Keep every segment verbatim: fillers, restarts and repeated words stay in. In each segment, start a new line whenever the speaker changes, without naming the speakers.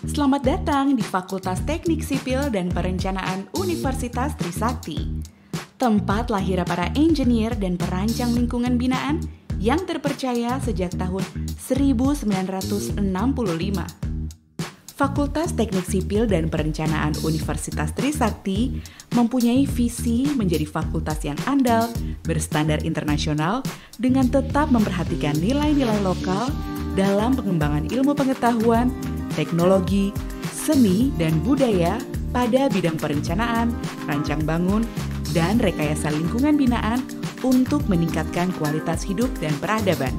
Selamat datang di Fakultas Teknik Sipil dan Perencanaan Universitas Trisakti. Tempat lahir para engineer dan perancang lingkungan binaan yang terpercaya sejak tahun seribu sembilan ratus enam puluh lima. Fakultas Teknik Sipil dan Perencanaan Universitas Trisakti mempunyai visi menjadi fakultas yang andal, berstandar internasional, dengan tetap memperhatikan nilai-nilai lokal dalam pengembangan ilmu pengetahuan, teknologi, seni, dan budaya pada bidang perencanaan, rancang bangun, dan rekayasa lingkungan binaan untuk meningkatkan kualitas hidup dan peradaban.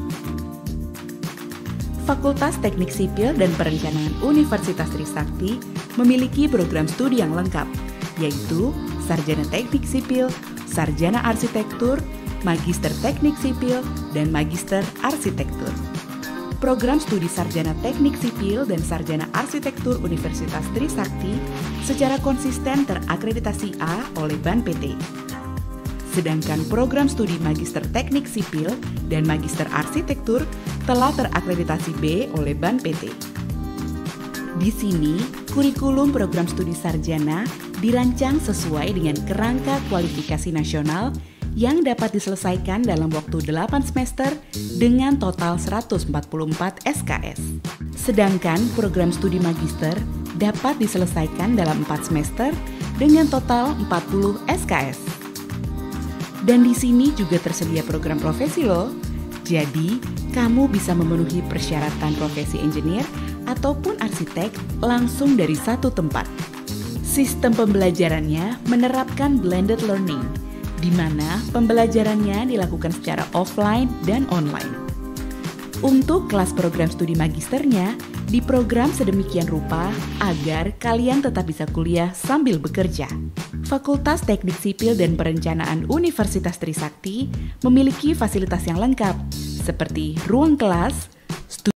Fakultas Teknik Sipil dan Perencanaan Universitas Trisakti memiliki program studi yang lengkap, yaitu Sarjana Teknik Sipil, Sarjana Arsitektur, Magister Teknik Sipil, dan Magister Arsitektur. Program studi Sarjana Teknik Sipil dan Sarjana Arsitektur Universitas Trisakti secara konsisten terakreditasi A oleh B A N P T. Sedangkan program studi Magister Teknik Sipil dan Magister Arsitektur telah terakreditasi B oleh B A N P T. Di sini, kurikulum program studi sarjana dirancang sesuai dengan kerangka kualifikasi nasional yang dapat diselesaikan dalam waktu delapan semester dengan total seratus empat puluh empat S K S. Sedangkan program studi magister dapat diselesaikan dalam empat semester dengan total empat puluh S K S. Dan di sini juga tersedia program profesi loh. Jadi, kamu bisa memenuhi persyaratan profesi engineer ataupun arsitek langsung dari satu tempat. Sistem pembelajarannya menerapkan blended learning, di mana pembelajarannya dilakukan secara offline dan online. Untuk kelas program studi magisternya, diprogram sedemikian rupa agar kalian tetap bisa kuliah sambil bekerja. Fakultas Teknik Sipil dan Perencanaan Universitas Trisakti memiliki fasilitas yang lengkap, seperti ruang kelas, studi.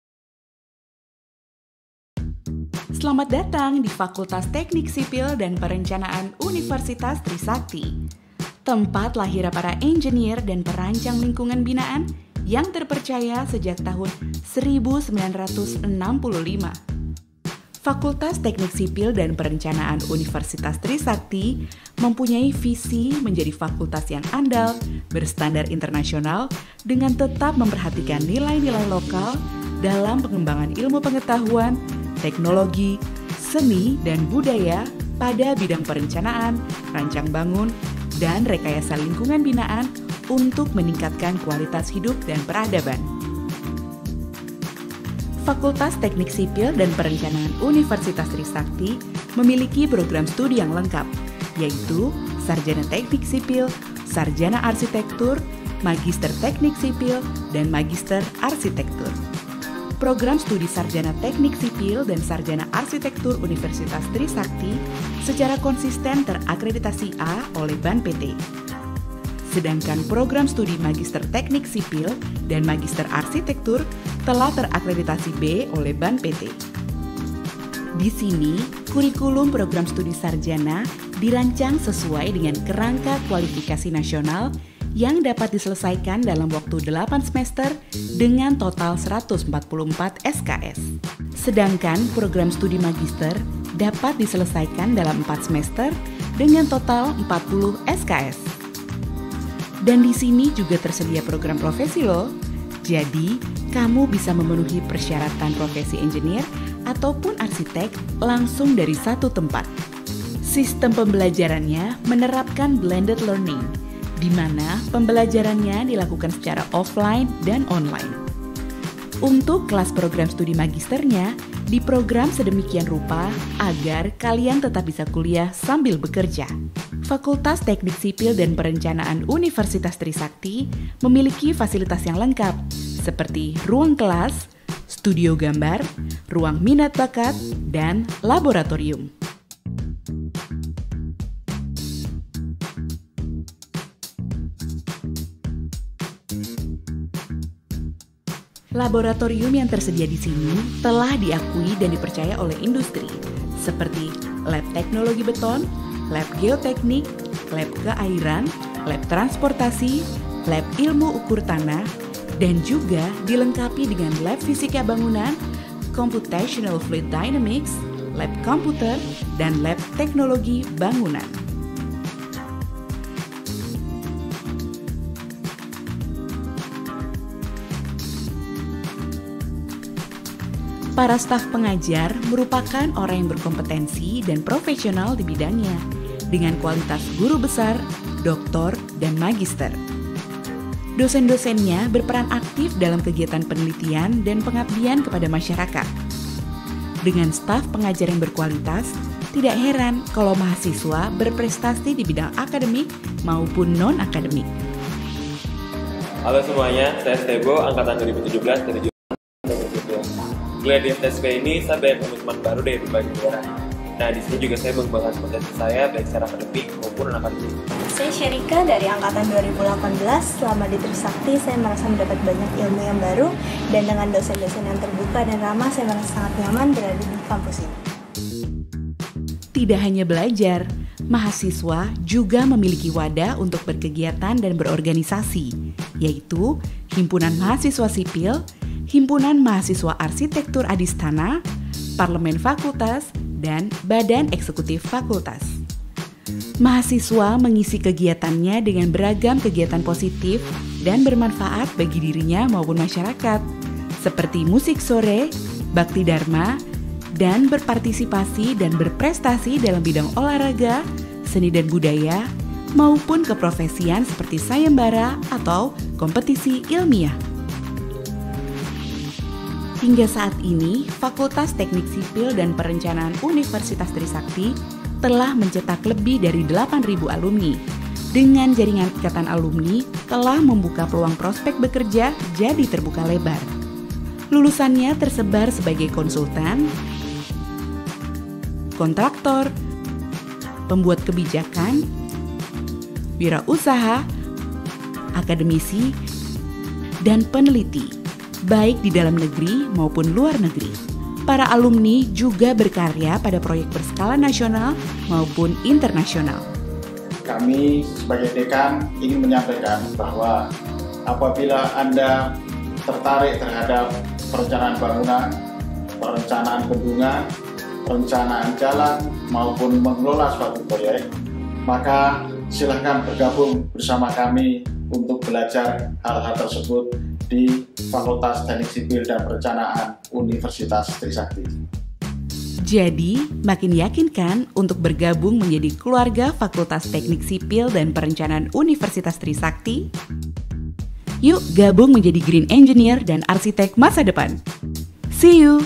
Selamat datang di Fakultas Teknik Sipil dan Perencanaan Universitas Trisakti. Tempat lahir para engineer dan perancang lingkungan binaan yang terpercaya sejak tahun seribu sembilan ratus enam puluh lima. Fakultas Teknik Sipil dan Perencanaan Universitas Trisakti mempunyai visi menjadi fakultas yang andal, berstandar internasional, dengan tetap memperhatikan nilai-nilai lokal dalam pengembangan ilmu pengetahuan, teknologi, seni, dan budaya pada bidang perencanaan, rancang bangun, dan rekayasa lingkungan binaan untuk meningkatkan kualitas hidup dan peradaban. Fakultas Teknik Sipil dan Perencanaan Universitas Trisakti memiliki program studi yang lengkap, yaitu Sarjana Teknik Sipil, Sarjana Arsitektur, Magister Teknik Sipil, dan Magister Arsitektur. Program studi Sarjana Teknik Sipil dan Sarjana Arsitektur Universitas Trisakti secara konsisten terakreditasi A oleh B A N P T. Sedangkan program studi Magister Teknik Sipil dan Magister Arsitektur telah terakreditasi B oleh B A N P T. Di sini, kurikulum program studi sarjana dirancang sesuai dengan kerangka kualifikasi nasional yang dapat diselesaikan dalam waktu delapan semester dengan total seratus empat puluh empat S K S. Sedangkan program studi magister dapat diselesaikan dalam empat semester dengan total empat puluh S K S. Dan di sini juga tersedia program profesi loh. Jadi, kamu bisa memenuhi persyaratan profesi engineer ataupun arsitek langsung dari satu tempat. Sistem pembelajarannya menerapkan blended learning, di mana pembelajarannya dilakukan secara offline dan online. Untuk kelas program studi magisternya, diprogram sedemikian rupa agar kalian tetap bisa kuliah sambil bekerja. Fakultas Teknik Sipil dan Perencanaan Universitas Trisakti memiliki fasilitas yang lengkap, seperti ruang kelas, studio gambar, ruang minat bakat, dan laboratorium. Laboratorium yang tersedia di sini telah diakui dan dipercaya oleh industri, seperti lab teknologi beton, lab geoteknik, lab keairan, lab transportasi, lab ilmu ukur tanah, dan juga dilengkapi dengan lab fisika bangunan, Computational Fluid Dynamics, Lab Komputer, dan Lab Teknologi Bangunan. Para staf pengajar merupakan orang yang berkompetensi dan profesional di bidangnya, dengan kualitas guru besar, doktor, dan magister. Dosen-dosennya berperan aktif dalam kegiatan penelitian dan pengabdian kepada masyarakat. Dengan staf pengajar yang berkualitas, tidak heran kalau mahasiswa berprestasi di bidang akademik maupun non-akademik.
Halo semuanya, saya Stebo, angkatan dua ribu tujuh belas dari jurusan Kuliah di F T S P ini saya banyak teman-teman baru dari berbagai negara. Nah, di sini juga saya mengembangkan potensi saya baik secara akademik maupun non-akademik.
Saya Sherika dari angkatan dua ribu delapan belas. Selama di Trisakti, saya merasa mendapat banyak ilmu yang baru, dan dengan dosen-dosen yang terbuka dan ramah, saya merasa sangat nyaman berada di kampus ini.
Tidak hanya belajar, mahasiswa juga memiliki wadah untuk berkegiatan dan berorganisasi, yaitu Himpunan Mahasiswa Sipil, Himpunan Mahasiswa Arsitektur Adistana, Parlemen Fakultas, dan Badan Eksekutif Fakultas. Mahasiswa mengisi kegiatannya dengan beragam kegiatan positif dan bermanfaat bagi dirinya maupun masyarakat, seperti musik sore, bakti dharma, dan berpartisipasi dan berprestasi dalam bidang olahraga, seni dan budaya, maupun keprofesian seperti sayembara atau kompetisi ilmiah. Hingga saat ini, Fakultas Teknik Sipil dan Perencanaan Universitas Trisakti telah mencetak lebih dari delapan ribu alumni. Dengan jaringan ikatan alumni, telah membuka peluang prospek bekerja jadi terbuka lebar. Lulusannya tersebar sebagai konsultan, kontraktor, pembuat kebijakan, wirausaha, akademisi, dan peneliti, baik di dalam negeri maupun luar negeri. Para alumni juga berkarya pada proyek berskala nasional maupun internasional.
Kami sebagai dekan ingin menyampaikan bahwa apabila Anda tertarik terhadap perencanaan bangunan, perencanaan bendungan, perencanaan jalan, maupun mengelola suatu proyek, maka silahkan bergabung bersama kami untuk belajar hal-hal tersebut di Fakultas Teknik Sipil dan Perencanaan Universitas Trisakti.
Jadi, makin yakin kan untuk bergabung menjadi keluarga Fakultas Teknik Sipil dan Perencanaan Universitas Trisakti? Yuk gabung menjadi Green Engineer dan arsitek masa depan. See you!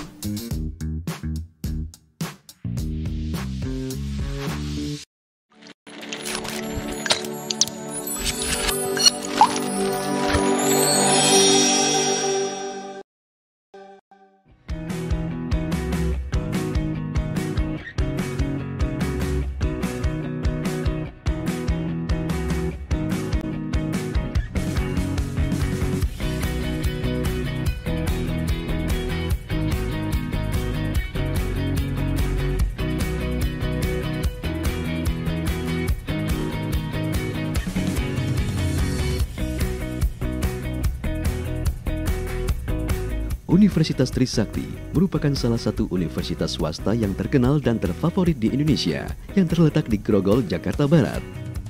Universitas Trisakti merupakan salah satu universitas swasta yang terkenal dan terfavorit di Indonesia yang terletak di Grogol, Jakarta Barat.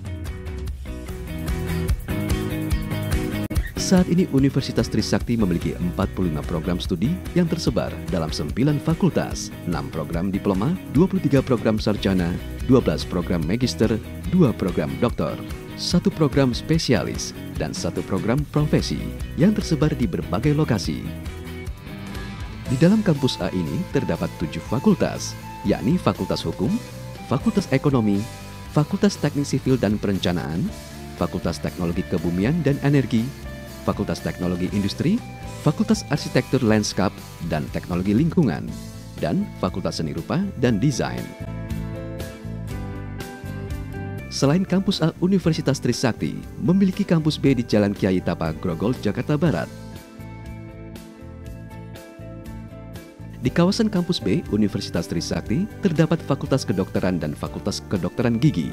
Saat ini Universitas Trisakti memiliki empat puluh lima program studi yang tersebar dalam sembilan fakultas, enam program diploma, dua puluh tiga program sarjana, dua belas program magister, dua program doktor, satu program spesialis, dan satu program profesi yang tersebar di berbagai lokasi. Di dalam kampus A ini terdapat tujuh fakultas, yakni Fakultas Hukum, Fakultas Ekonomi, Fakultas Teknik Sipil dan Perencanaan, Fakultas Teknologi Kebumian dan Energi, Fakultas Teknologi Industri, Fakultas Arsitektur Lanskap dan Teknologi Lingkungan, dan Fakultas Seni Rupa dan Desain. Selain kampus A, Universitas Trisakti memiliki kampus B di Jalan Kiai Tapa, Grogol, Jakarta Barat. Di kawasan kampus B, Universitas Trisakti, terdapat Fakultas Kedokteran dan Fakultas Kedokteran Gigi.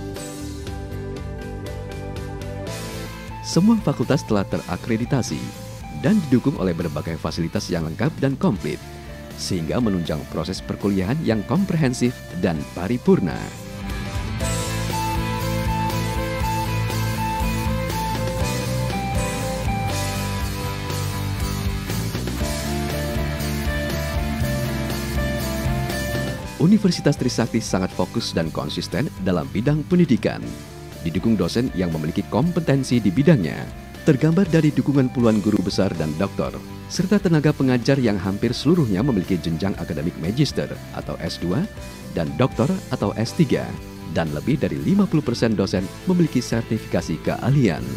Semua fakultas telah terakreditasi dan didukung oleh berbagai fasilitas yang lengkap dan komplit, sehingga menunjang proses perkuliahan yang komprehensif dan paripurna. Universitas Trisakti sangat fokus dan konsisten dalam bidang pendidikan. Didukung dosen yang memiliki kompetensi di bidangnya, tergambar dari dukungan puluhan guru besar dan doktor, serta tenaga pengajar yang hampir seluruhnya memiliki jenjang akademik magister atau S dua dan doktor atau S tiga, dan lebih dari lima puluh persen dosen memiliki sertifikasi keahlian.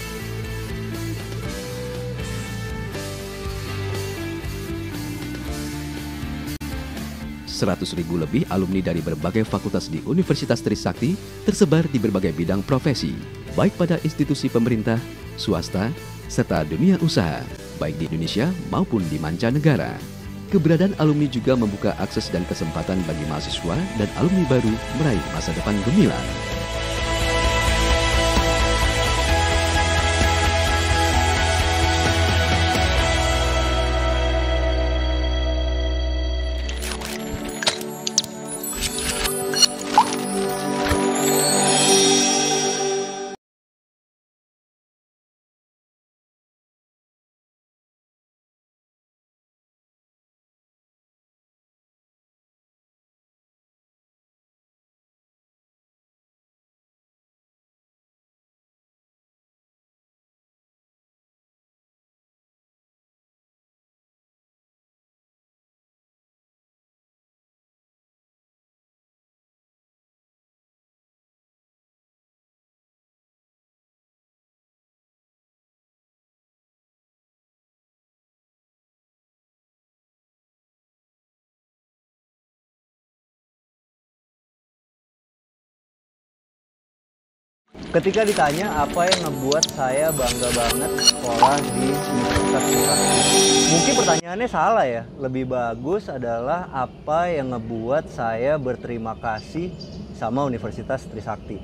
seratus ribu lebih alumni dari berbagai fakultas di Universitas Trisakti tersebar di berbagai bidang profesi, baik pada institusi pemerintah, swasta, serta dunia usaha, baik di Indonesia maupun di mancanegara. Keberadaan alumni juga membuka akses dan kesempatan bagi mahasiswa dan alumni baru meraih masa depan gemilang.
Ketika ditanya apa yang ngebuat saya bangga banget sekolah di Universitas Trisakti, mungkin pertanyaannya salah ya. Lebih bagus adalah apa yang ngebuat saya berterima kasih sama Universitas Trisakti.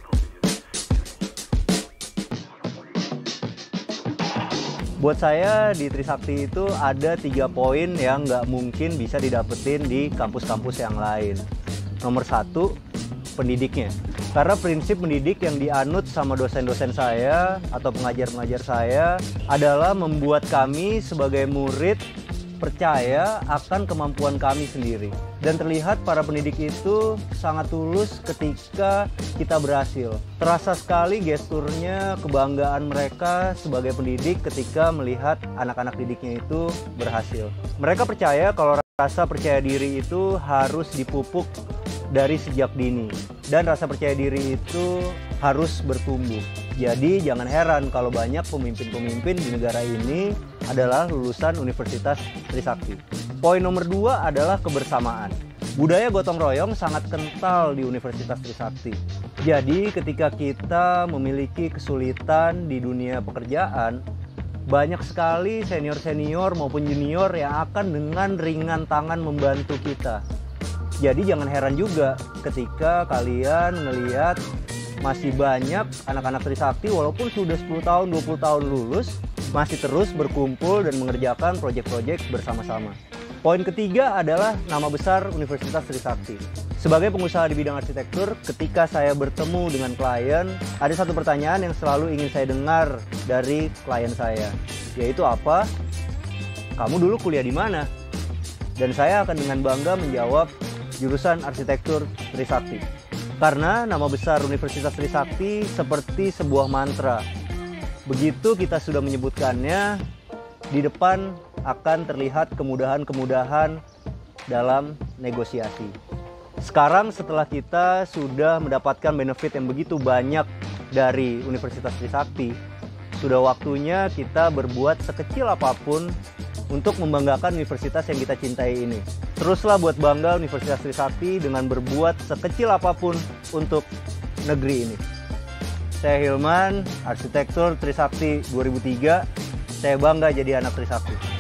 Buat saya di Trisakti itu ada tiga poin yang nggak mungkin bisa didapetin di kampus-kampus yang lain. Nomor satu, pendidiknya. Karena prinsip mendidik yang dianut sama dosen-dosen saya atau pengajar-pengajar saya adalah membuat kami sebagai murid percaya akan kemampuan kami sendiri. Dan terlihat para pendidik itu sangat tulus ketika kita berhasil. Terasa sekali gesturnya, kebanggaan mereka sebagai pendidik ketika melihat anak-anak didiknya itu berhasil. Mereka percaya kalau rasa percaya diri itu harus dipupuk dari sejak dini, dan rasa percaya diri itu harus bertumbuh. Jadi jangan heran kalau banyak pemimpin-pemimpin di negara ini adalah lulusan Universitas Trisakti. Poin nomor dua adalah kebersamaan. Budaya gotong royong sangat kental di Universitas Trisakti. Jadi ketika kita memiliki kesulitan di dunia pekerjaan, banyak sekali senior-senior maupun junior yang akan dengan ringan tangan membantu kita. Jadi jangan heran juga ketika kalian ngelihat masih banyak anak-anak Trisakti walaupun sudah sepuluh tahun, dua puluh tahun lulus, masih terus berkumpul dan mengerjakan proyek-proyek bersama-sama. Poin ketiga adalah nama besar Universitas Trisakti. Sebagai pengusaha di bidang arsitektur, ketika saya bertemu dengan klien, ada satu pertanyaan yang selalu ingin saya dengar dari klien saya, yaitu apa? Kamu dulu kuliah di mana? Dan saya akan dengan bangga menjawab, jurusan arsitektur Trisakti. Karena nama besar Universitas Trisakti seperti sebuah mantra. Begitu kita sudah menyebutkannya, di depan akan terlihat kemudahan-kemudahan dalam negosiasi. Sekarang setelah kita sudah mendapatkan benefit yang begitu banyak dari Universitas Trisakti, sudah waktunya kita berbuat sekecil apapun untuk membanggakan universitas yang kita cintai ini. Teruslah buat bangga Universitas Trisakti dengan berbuat sekecil apapun untuk negeri ini. Saya Hilman, arsitektur Trisakti dua ribu tiga. Saya bangga jadi anak Trisakti.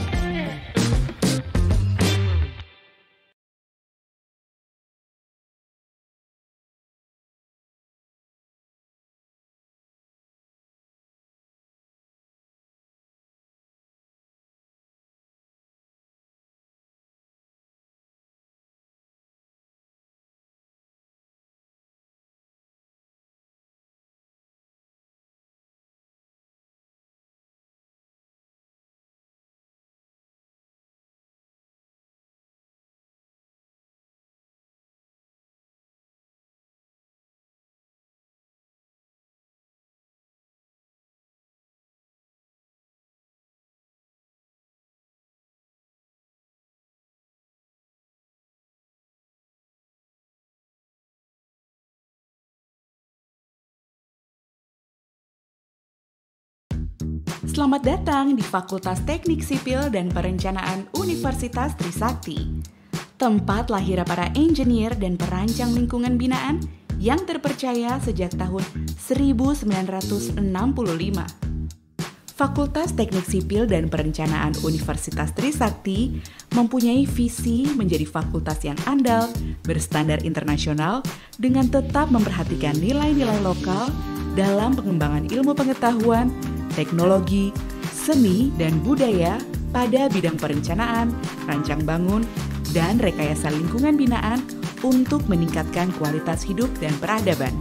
Selamat datang di Fakultas Teknik Sipil dan Perencanaan Universitas Trisakti, tempat lahir para engineer dan perancang lingkungan binaan yang terpercaya sejak tahun seribu sembilan ratus enam puluh lima. Fakultas Teknik Sipil dan Perencanaan Universitas Trisakti mempunyai visi menjadi fakultas yang andal, berstandar internasional, dengan tetap memperhatikan nilai-nilai lokal dalam pengembangan ilmu pengetahuan, teknologi, seni, dan budaya pada bidang perencanaan, rancang bangun, dan rekayasa lingkungan binaan untuk meningkatkan kualitas hidup dan peradaban.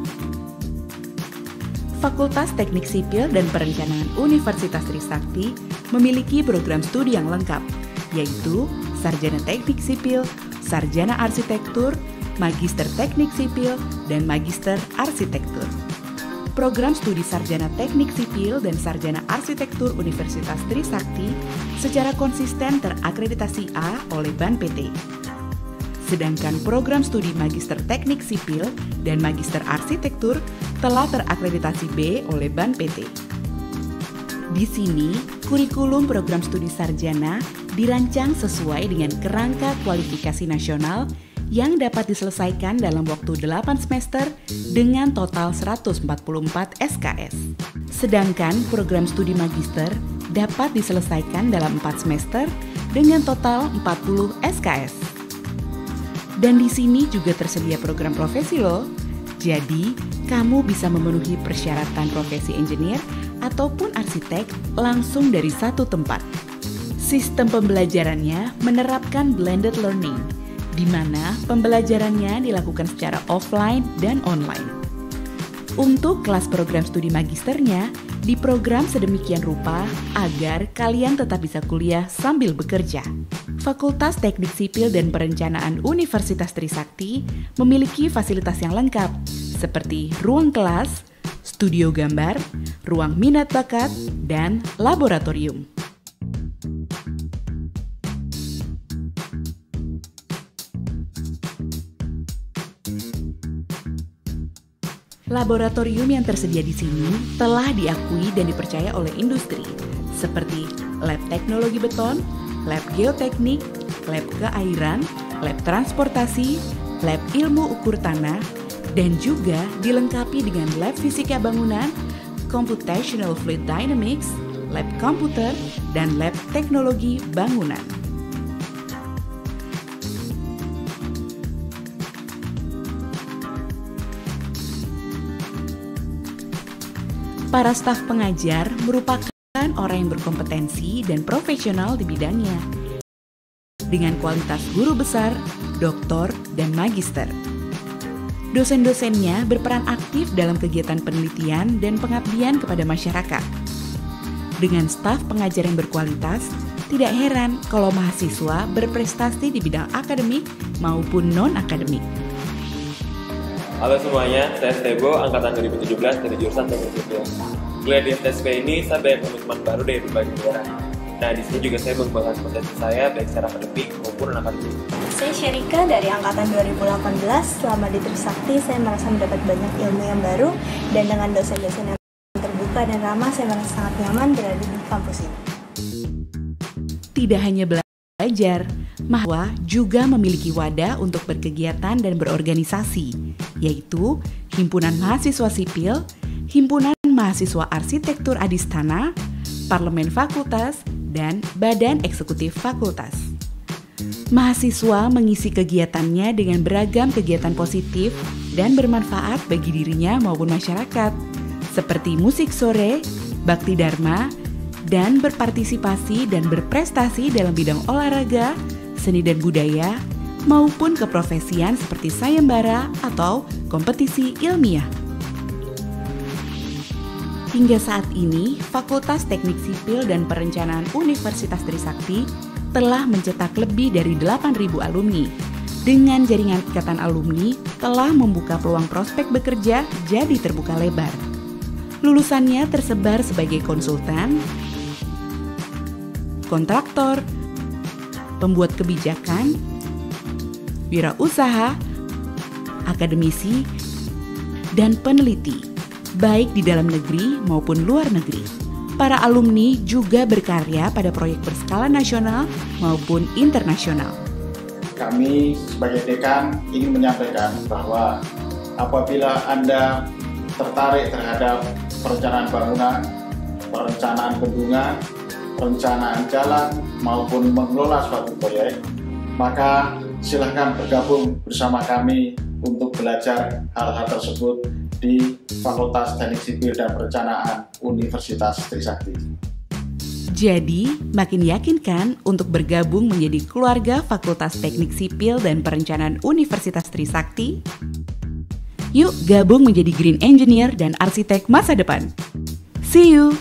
Fakultas Teknik Sipil dan Perencanaan Universitas Trisakti memiliki program studi yang lengkap, yaitu Sarjana Teknik Sipil, Sarjana Arsitektur, Magister Teknik Sipil, dan Magister Arsitektur. Program studi Sarjana Teknik Sipil dan Sarjana Arsitektur Universitas Trisakti secara konsisten terakreditasi A oleh B A N P T. Sedangkan program studi Magister Teknik Sipil dan Magister Arsitektur telah terakreditasi B oleh B A N P T. Di sini, kurikulum program studi sarjana dirancang sesuai dengan kerangka kualifikasi nasional yang dapat diselesaikan dalam waktu delapan semester dengan total seratus empat puluh empat S K S. Sedangkan program studi magister dapat diselesaikan dalam empat semester dengan total empat puluh S K S. Dan di sini juga tersedia program profesi loh. Jadi, kamu bisa memenuhi persyaratan profesi engineer ataupun arsitek langsung dari satu tempat. Sistem pembelajarannya menerapkan blended learning, di mana pembelajarannya dilakukan secara offline dan online. Untuk kelas program studi magisternya, diprogram sedemikian rupa agar kalian tetap bisa kuliah sambil bekerja. Fakultas Teknik Sipil dan Perencanaan Universitas Trisakti memiliki fasilitas yang lengkap, seperti ruang kelas, studio gambar, ruang minat bakat, dan laboratorium. Laboratorium yang tersedia di sini telah diakui dan dipercaya oleh industri, seperti lab teknologi beton, lab geoteknik, lab keairan, lab transportasi, lab ilmu ukur tanah, dan juga dilengkapi dengan lab fisika bangunan, computational fluid dynamics, lab komputer, dan lab teknologi bangunan. Para staf pengajar merupakan orang yang berkompetensi dan profesional di bidangnya, dengan kualitas guru besar, doktor, dan magister. Dosen-dosennya berperan aktif dalam kegiatan penelitian dan pengabdian kepada masyarakat. Dengan staf pengajar yang berkualitas, tidak heran kalau mahasiswa berprestasi di bidang akademik maupun non-akademik.
Halo semuanya, saya Stebo, Angkatan dua ribu tujuh belas dari jurusan Teknik Sipil. Kuliah di T S P ini saya banyak teman-teman baru dari berbagai negara. Nah, di sini juga saya membahas potensi saya baik secara akademik maupun non-akademik.
Saya Sherika dari Angkatan dua ribu delapan belas. Selama di Trisakti, saya merasa mendapat banyak ilmu yang baru, dan dengan dosen-dosen yang terbuka dan ramah, saya merasa sangat nyaman berada di kampus ini.
Tidak hanya belajar, mahasiswa juga memiliki wadah untuk berkegiatan dan berorganisasi, yaitu Himpunan Mahasiswa Sipil, Himpunan Mahasiswa Arsitektur Adistana, Parlemen Fakultas, dan Badan Eksekutif Fakultas. Mahasiswa mengisi kegiatannya dengan beragam kegiatan positif dan bermanfaat bagi dirinya maupun masyarakat, seperti musik sore, bakti dharma, dan berpartisipasi dan berprestasi dalam bidang olahraga, seni dan budaya, maupun keprofesian seperti sayembara atau kompetisi ilmiah. Hingga saat ini, Fakultas Teknik Sipil dan Perencanaan Universitas Trisakti telah mencetak lebih dari delapan ribu alumni. Dengan jaringan ikatan alumni, telah membuka peluang prospek bekerja jadi terbuka lebar. Lulusannya tersebar sebagai konsultan, kontraktor, pembuat kebijakan, wirausaha, akademisi, dan peneliti, baik di dalam negeri maupun luar negeri. para alumni juga berkarya pada proyek berskala nasional maupun internasional.
Kami sebagai dekan ingin menyampaikan bahwa apabila Anda tertarik terhadap perencanaan bangunan, perencanaan bendungan, perencanaan jalan maupun mengelola suatu proyek, maka silahkan bergabung bersama kami untuk belajar hal-hal tersebut di Fakultas Teknik Sipil dan Perencanaan Universitas Trisakti.
Jadi, makin yakin kan untuk bergabung menjadi keluarga Fakultas Teknik Sipil dan Perencanaan Universitas Trisakti? Yuk gabung menjadi Green Engineer dan arsitek masa depan. See you!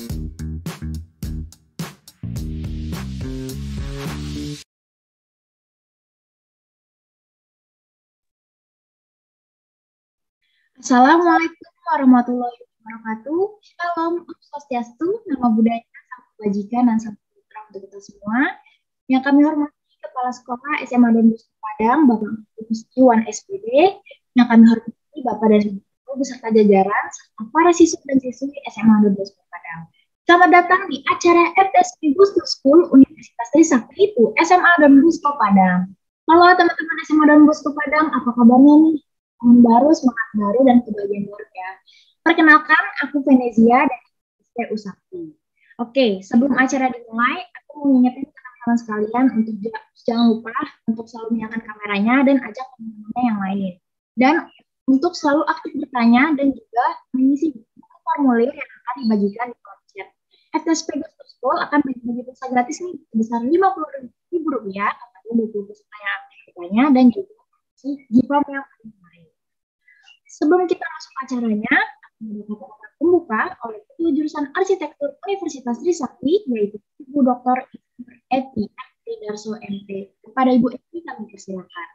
Assalamualaikum warahmatullahi wabarakatuh. Shalom, Om Swastiastu, nama budaya, salam kebajikan, dan salam sejahtera untuk kita semua. Yang kami hormati Kepala Sekolah S M A Don Bosco Padang, Bapak Iwan S P D. Yang kami hormati Bapak dan Ibu beserta jajaran, serta para siswa dan siswi S M A Don Bosco Padang. Selamat datang di acara F T S P Booster School Universitas Trisakti itu S M A Don Bosco Padang. Halo teman-teman S M A Don Bosco Padang, apa kabarnya nih? Tahun baru, semangat baru, dan kebahagiaan baru ya. Perkenalkan, aku Venezia dari S P U Sakti. Oke, sebelum acara dimulai, aku mau mengingatkan teman-teman sekalian untuk jangan lupa untuk selalu menyalakan kameranya dan ajak teman-temannya yang lain. Dan untuk selalu aktif bertanya dan juga mengisi formulir yang akan dibagikan di kolom chat. F T S P Booster School akan bagi pulsa gratis nih sebesar lima puluh ribu rupiah, kepada dua puluh peserta yang aktif bertanya dan juga G-Form yang lain. Sebelum kita masuk acaranya, akan mendapatkan pembuka oleh Ketua Jurusan Arsitektur Universitas Trisakti, yaitu Ibu Doktor Eti Darso M P. Kepada Ibu Eti kami persilakan.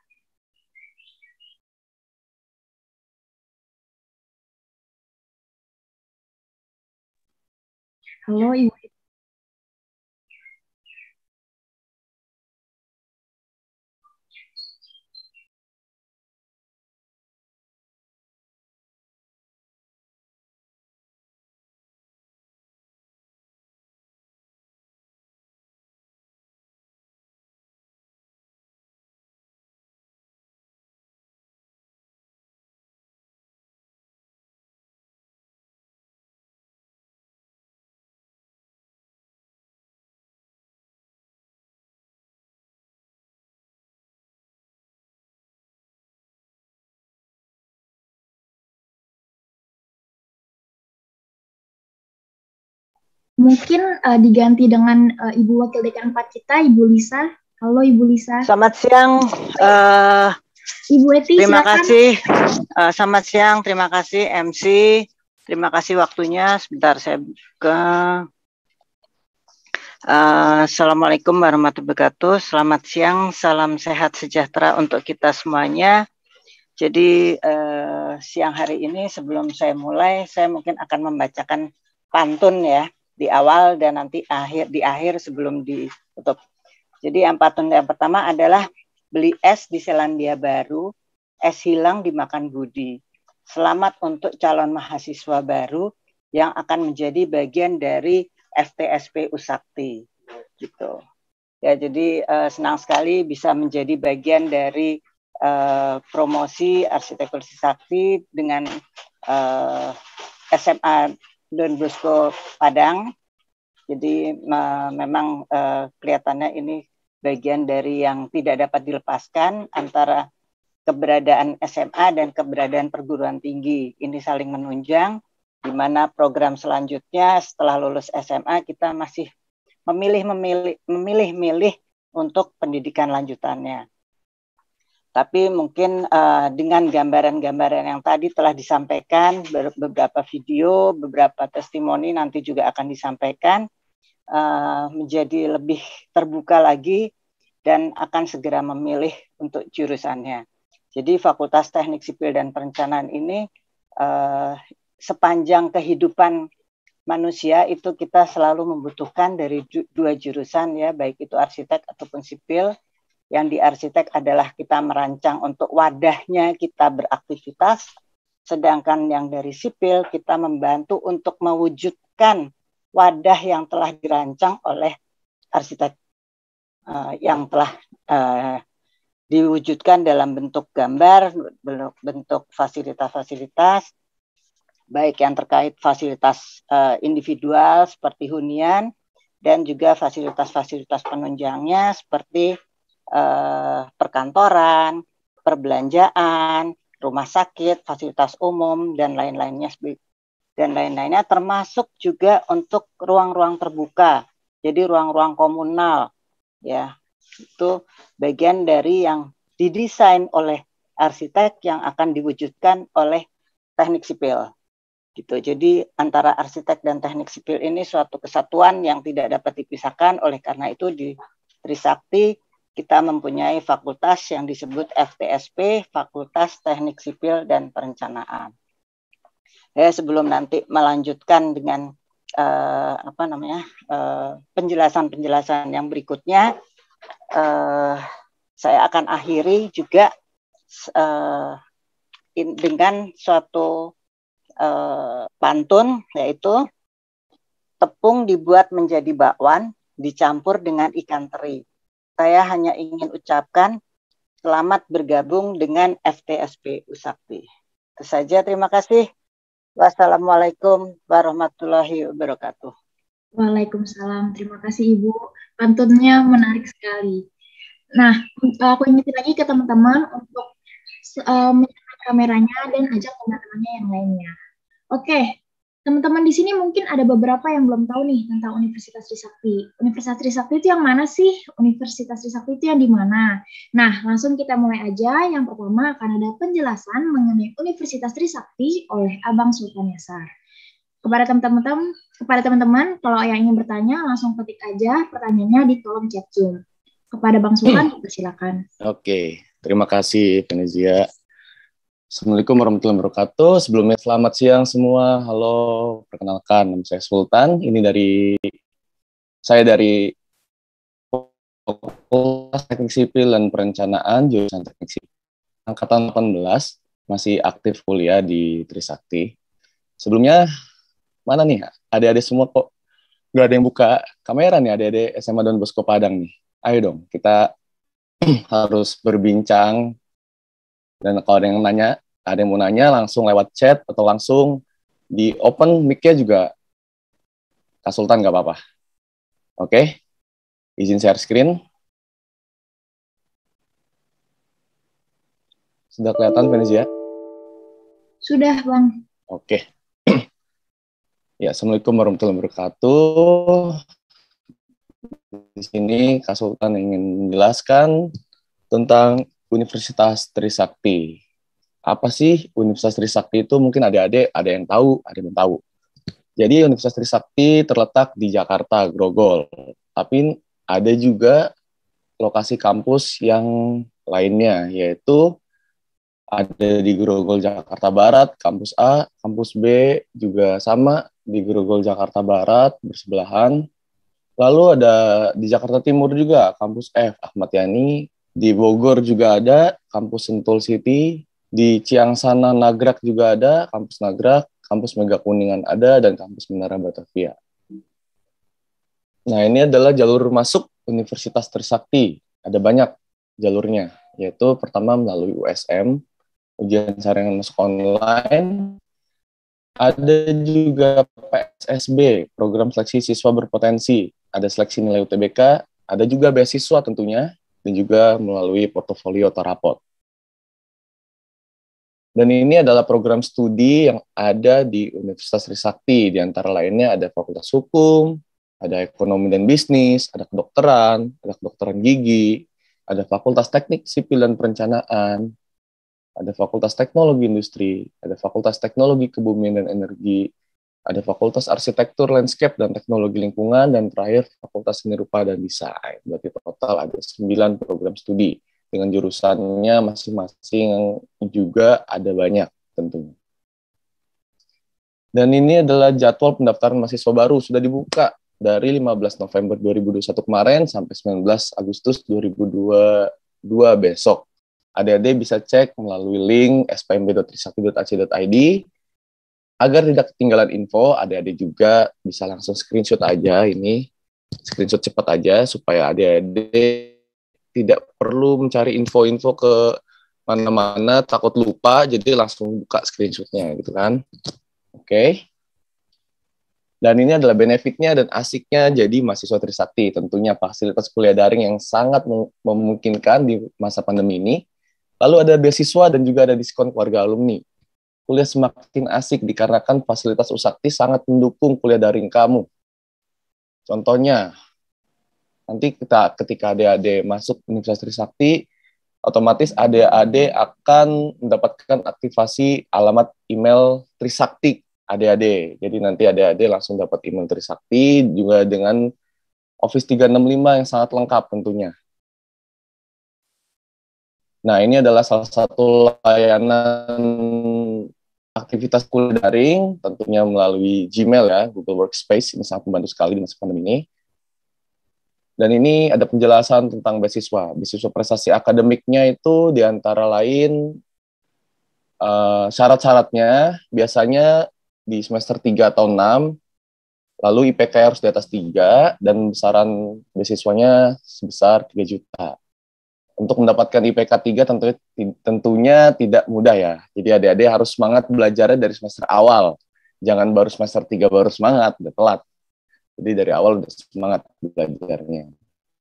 Halo Ibu Eti. Mungkin uh, diganti dengan uh, Ibu Wakil Dekan empat kita, Ibu Lisa. Halo Ibu Lisa.
Selamat siang, uh,
Ibu Eti.
Terima
silakan.
kasih. Uh, selamat siang, terima kasih M C. Terima kasih waktunya. Sebentar saya buka. Uh, Assalamualaikum warahmatullahi wabarakatuh. Selamat siang, salam sehat sejahtera untuk kita semuanya. Jadi uh, siang hari ini sebelum saya mulai, saya mungkin akan membacakan pantun ya. Di awal dan nanti akhir di akhir sebelum ditutup. Jadi yang pantun yang pertama adalah beli es di Selandia Baru, es hilang dimakan budi. Selamat untuk calon mahasiswa baru yang akan menjadi bagian dari F T S P Usakti. Gitu. Ya, jadi uh, senang sekali bisa menjadi bagian dari uh, promosi arsitektur Trisakti dengan uh, S M A Don Bosco Padang. Jadi uh, memang uh, kelihatannya ini bagian dari yang tidak dapat dilepaskan antara keberadaan S M A dan keberadaan perguruan tinggi. Ini saling menunjang, di mana program selanjutnya setelah lulus S M A kita masih memilih-memilih memilih-milih untuk pendidikan lanjutannya. Tapi mungkin uh, dengan gambaran-gambaran yang tadi telah disampaikan, beberapa video, beberapa testimoni nanti juga akan disampaikan, uh, menjadi lebih terbuka lagi dan akan segera memilih untuk jurusannya. Jadi Fakultas Teknik Sipil dan Perencanaan ini uh, sepanjang kehidupan manusia itu kita selalu membutuhkan dari ju- dua jurusan ya, baik itu arsitek ataupun sipil. Yang di arsitek adalah kita merancang untuk wadahnya kita beraktivitas, sedangkan yang dari sipil kita membantu untuk mewujudkan wadah yang telah dirancang oleh arsitek uh, yang telah uh, diwujudkan dalam bentuk gambar, bentuk fasilitas-fasilitas, baik yang terkait fasilitas uh, individual seperti hunian, dan juga fasilitas-fasilitas penunjangnya seperti uh, perkantoran, perbelanjaan, rumah sakit, fasilitas umum, dan lain-lainnya. Dan lain-lainnya termasuk juga untuk ruang-ruang terbuka, jadi ruang-ruang komunal, ya. Itu bagian dari yang didesain oleh arsitek yang akan diwujudkan oleh teknik sipil. Gitu. Jadi antara arsitek dan teknik sipil ini suatu kesatuan yang tidak dapat dipisahkan. Oleh karena itu di Trisakti kita mempunyai fakultas yang disebut F T S P, Fakultas Teknik Sipil dan Perencanaan. Ya, sebelum nanti melanjutkan dengan uh, apa namanya uh, penjelasan-penjelasan yang berikutnya, uh, saya akan akhiri juga uh, in, dengan suatu uh, pantun, yaitu tepung dibuat menjadi bakwan dicampur dengan ikan teri. Saya hanya ingin ucapkan selamat bergabung dengan F T S P Trisakti. Itu saja, terima kasih. Wassalamualaikum warahmatullahi wabarakatuh.
Waalaikumsalam. Terima kasih Ibu. Pantunnya menarik sekali. Nah, aku ingetin lagi ke teman-teman untuk uh, menyalakan kameranya dan ajak teman-temannya yang lainnya. Oke, teman-teman di sini mungkin ada beberapa yang belum tahu nih tentang Universitas Trisakti. Universitas Trisakti itu yang mana sih? Universitas Trisakti itu yang di mana? Nah, langsung kita mulai aja. Yang pertama akan ada penjelasan mengenai Universitas Trisakti oleh Abang Sultan Yasar. Kepada teman-teman, kepada teman-teman, kalau yang ingin bertanya langsung ketik aja pertanyaannya di kolom chat Zoom. Kepada Bang Sultan, silakan.
Oke, terima kasih Venezia. Assalamualaikum warahmatullahi wabarakatuh. Sebelumnya selamat siang semua. Halo, perkenalkan nama saya Sultan. Ini dari saya dari Fakultas Teknik Sipil dan Perencanaan jurusan Teknik Sipil. Angkatan delapan belas, masih aktif kuliah di Trisakti. Sebelumnya mana nih? Adik-adik semua kok nggak ada yang buka kamera nih, adik-adik S M A Don Bosco Padang nih. Ayo dong, kita harus berbincang. Dan kalau ada yang nanya, ada yang mau nanya langsung lewat chat atau langsung di open mic-nya juga Kak Sultan nggak apa-apa. Oke, izin share screen. Sudah kelihatan Venezia?
Sudah, Bang.
Oke. Ya, Assalamualaikum warahmatullahi wabarakatuh. Di sini Kak Sultan ingin menjelaskan tentang Universitas Trisakti. Apa sih Universitas Trisakti itu? Mungkin adik-adik ada yang tahu, ada yang tahu. Jadi Universitas Trisakti terletak di Jakarta, Grogol. Tapi ada juga lokasi kampus yang lainnya, yaitu ada di Grogol, Jakarta Barat, kampus A, kampus B juga sama di Grogol, Jakarta Barat, bersebelahan. Lalu ada di Jakarta Timur juga, kampus F, Ahmad Yani. Di Bogor juga ada, kampus Sentul City. Di Ciangsana Nagrak juga ada, kampus Nagrak. Kampus Mega Kuningan ada, dan kampus Menara Batavia. Nah, ini adalah jalur masuk Universitas Trisakti. Ada banyak jalurnya, yaitu pertama melalui U S M, ujian saringan masuk online. Ada juga P S S B, program seleksi siswa berpotensi. Ada seleksi nilai U T B K, ada juga beasiswa tentunya, dan juga melalui portofolio atau rapot. Dan ini adalah program studi yang ada di Universitas Trisakti. Di antara lainnya ada Fakultas Hukum, ada Ekonomi dan Bisnis, ada Kedokteran, ada Kedokteran Gigi, ada Fakultas Teknik Sipil dan Perencanaan, ada Fakultas Teknologi Industri, ada Fakultas Teknologi Kebumian dan Energi, ada Fakultas Arsitektur, Landscape, dan Teknologi Lingkungan, dan terakhir Fakultas Seni Rupa dan Desain. Berarti total ada sembilan program studi. Dengan jurusannya masing-masing juga ada banyak tentunya. Dan ini adalah jadwal pendaftaran mahasiswa baru, sudah dibuka dari lima belas November dua ribu dua puluh satu kemarin sampai sembilan belas Agustus dua ribu dua puluh dua besok. Adik-adik bisa cek melalui link s p m b dot trisakti dot a c dot i d agar tidak ketinggalan info, adik-adik juga bisa langsung screenshot aja ini, screenshot cepat aja supaya adik-adik tidak perlu mencari info-info ke mana-mana, takut lupa, jadi langsung buka screenshotnya gitu kan. Oke. Okay. Dan ini adalah benefitnya dan asiknya jadi mahasiswa Trisakti. Tentunya fasilitas kuliah daring yang sangat memungkinkan di masa pandemi ini. Lalu ada beasiswa dan juga ada diskon keluarga alumni. Kuliah semakin asik dikarenakan fasilitas Usakti sangat mendukung kuliah daring kamu. Contohnya, nanti kita ketika adik-adik masuk Universitas Trisakti, otomatis adik-adik akan mendapatkan aktivasi alamat email Trisakti adik-adik. Jadi nanti adik-adik langsung dapat email Trisakti juga dengan Office tiga enam lima yang sangat lengkap tentunya. Nah, ini adalah salah satu layanan aktivitas kuliah daring, tentunya melalui Gmail ya, Google Workspace, ini sangat membantu sekali di masa pandemi ini. Dan ini ada penjelasan tentang beasiswa. Beasiswa prestasi akademiknya itu diantara lain uh, syarat-syaratnya biasanya di semester tiga atau enam, lalu I P K harus di atas tiga, dan besaran beasiswanya sebesar tiga juta. Untuk mendapatkan I P K tiga tentunya, tentunya tidak mudah ya. Jadi adik-adik harus semangat belajarnya dari semester awal. Jangan baru semester tiga baru semangat, udah telat. Jadi dari awal udah semangat belajarnya.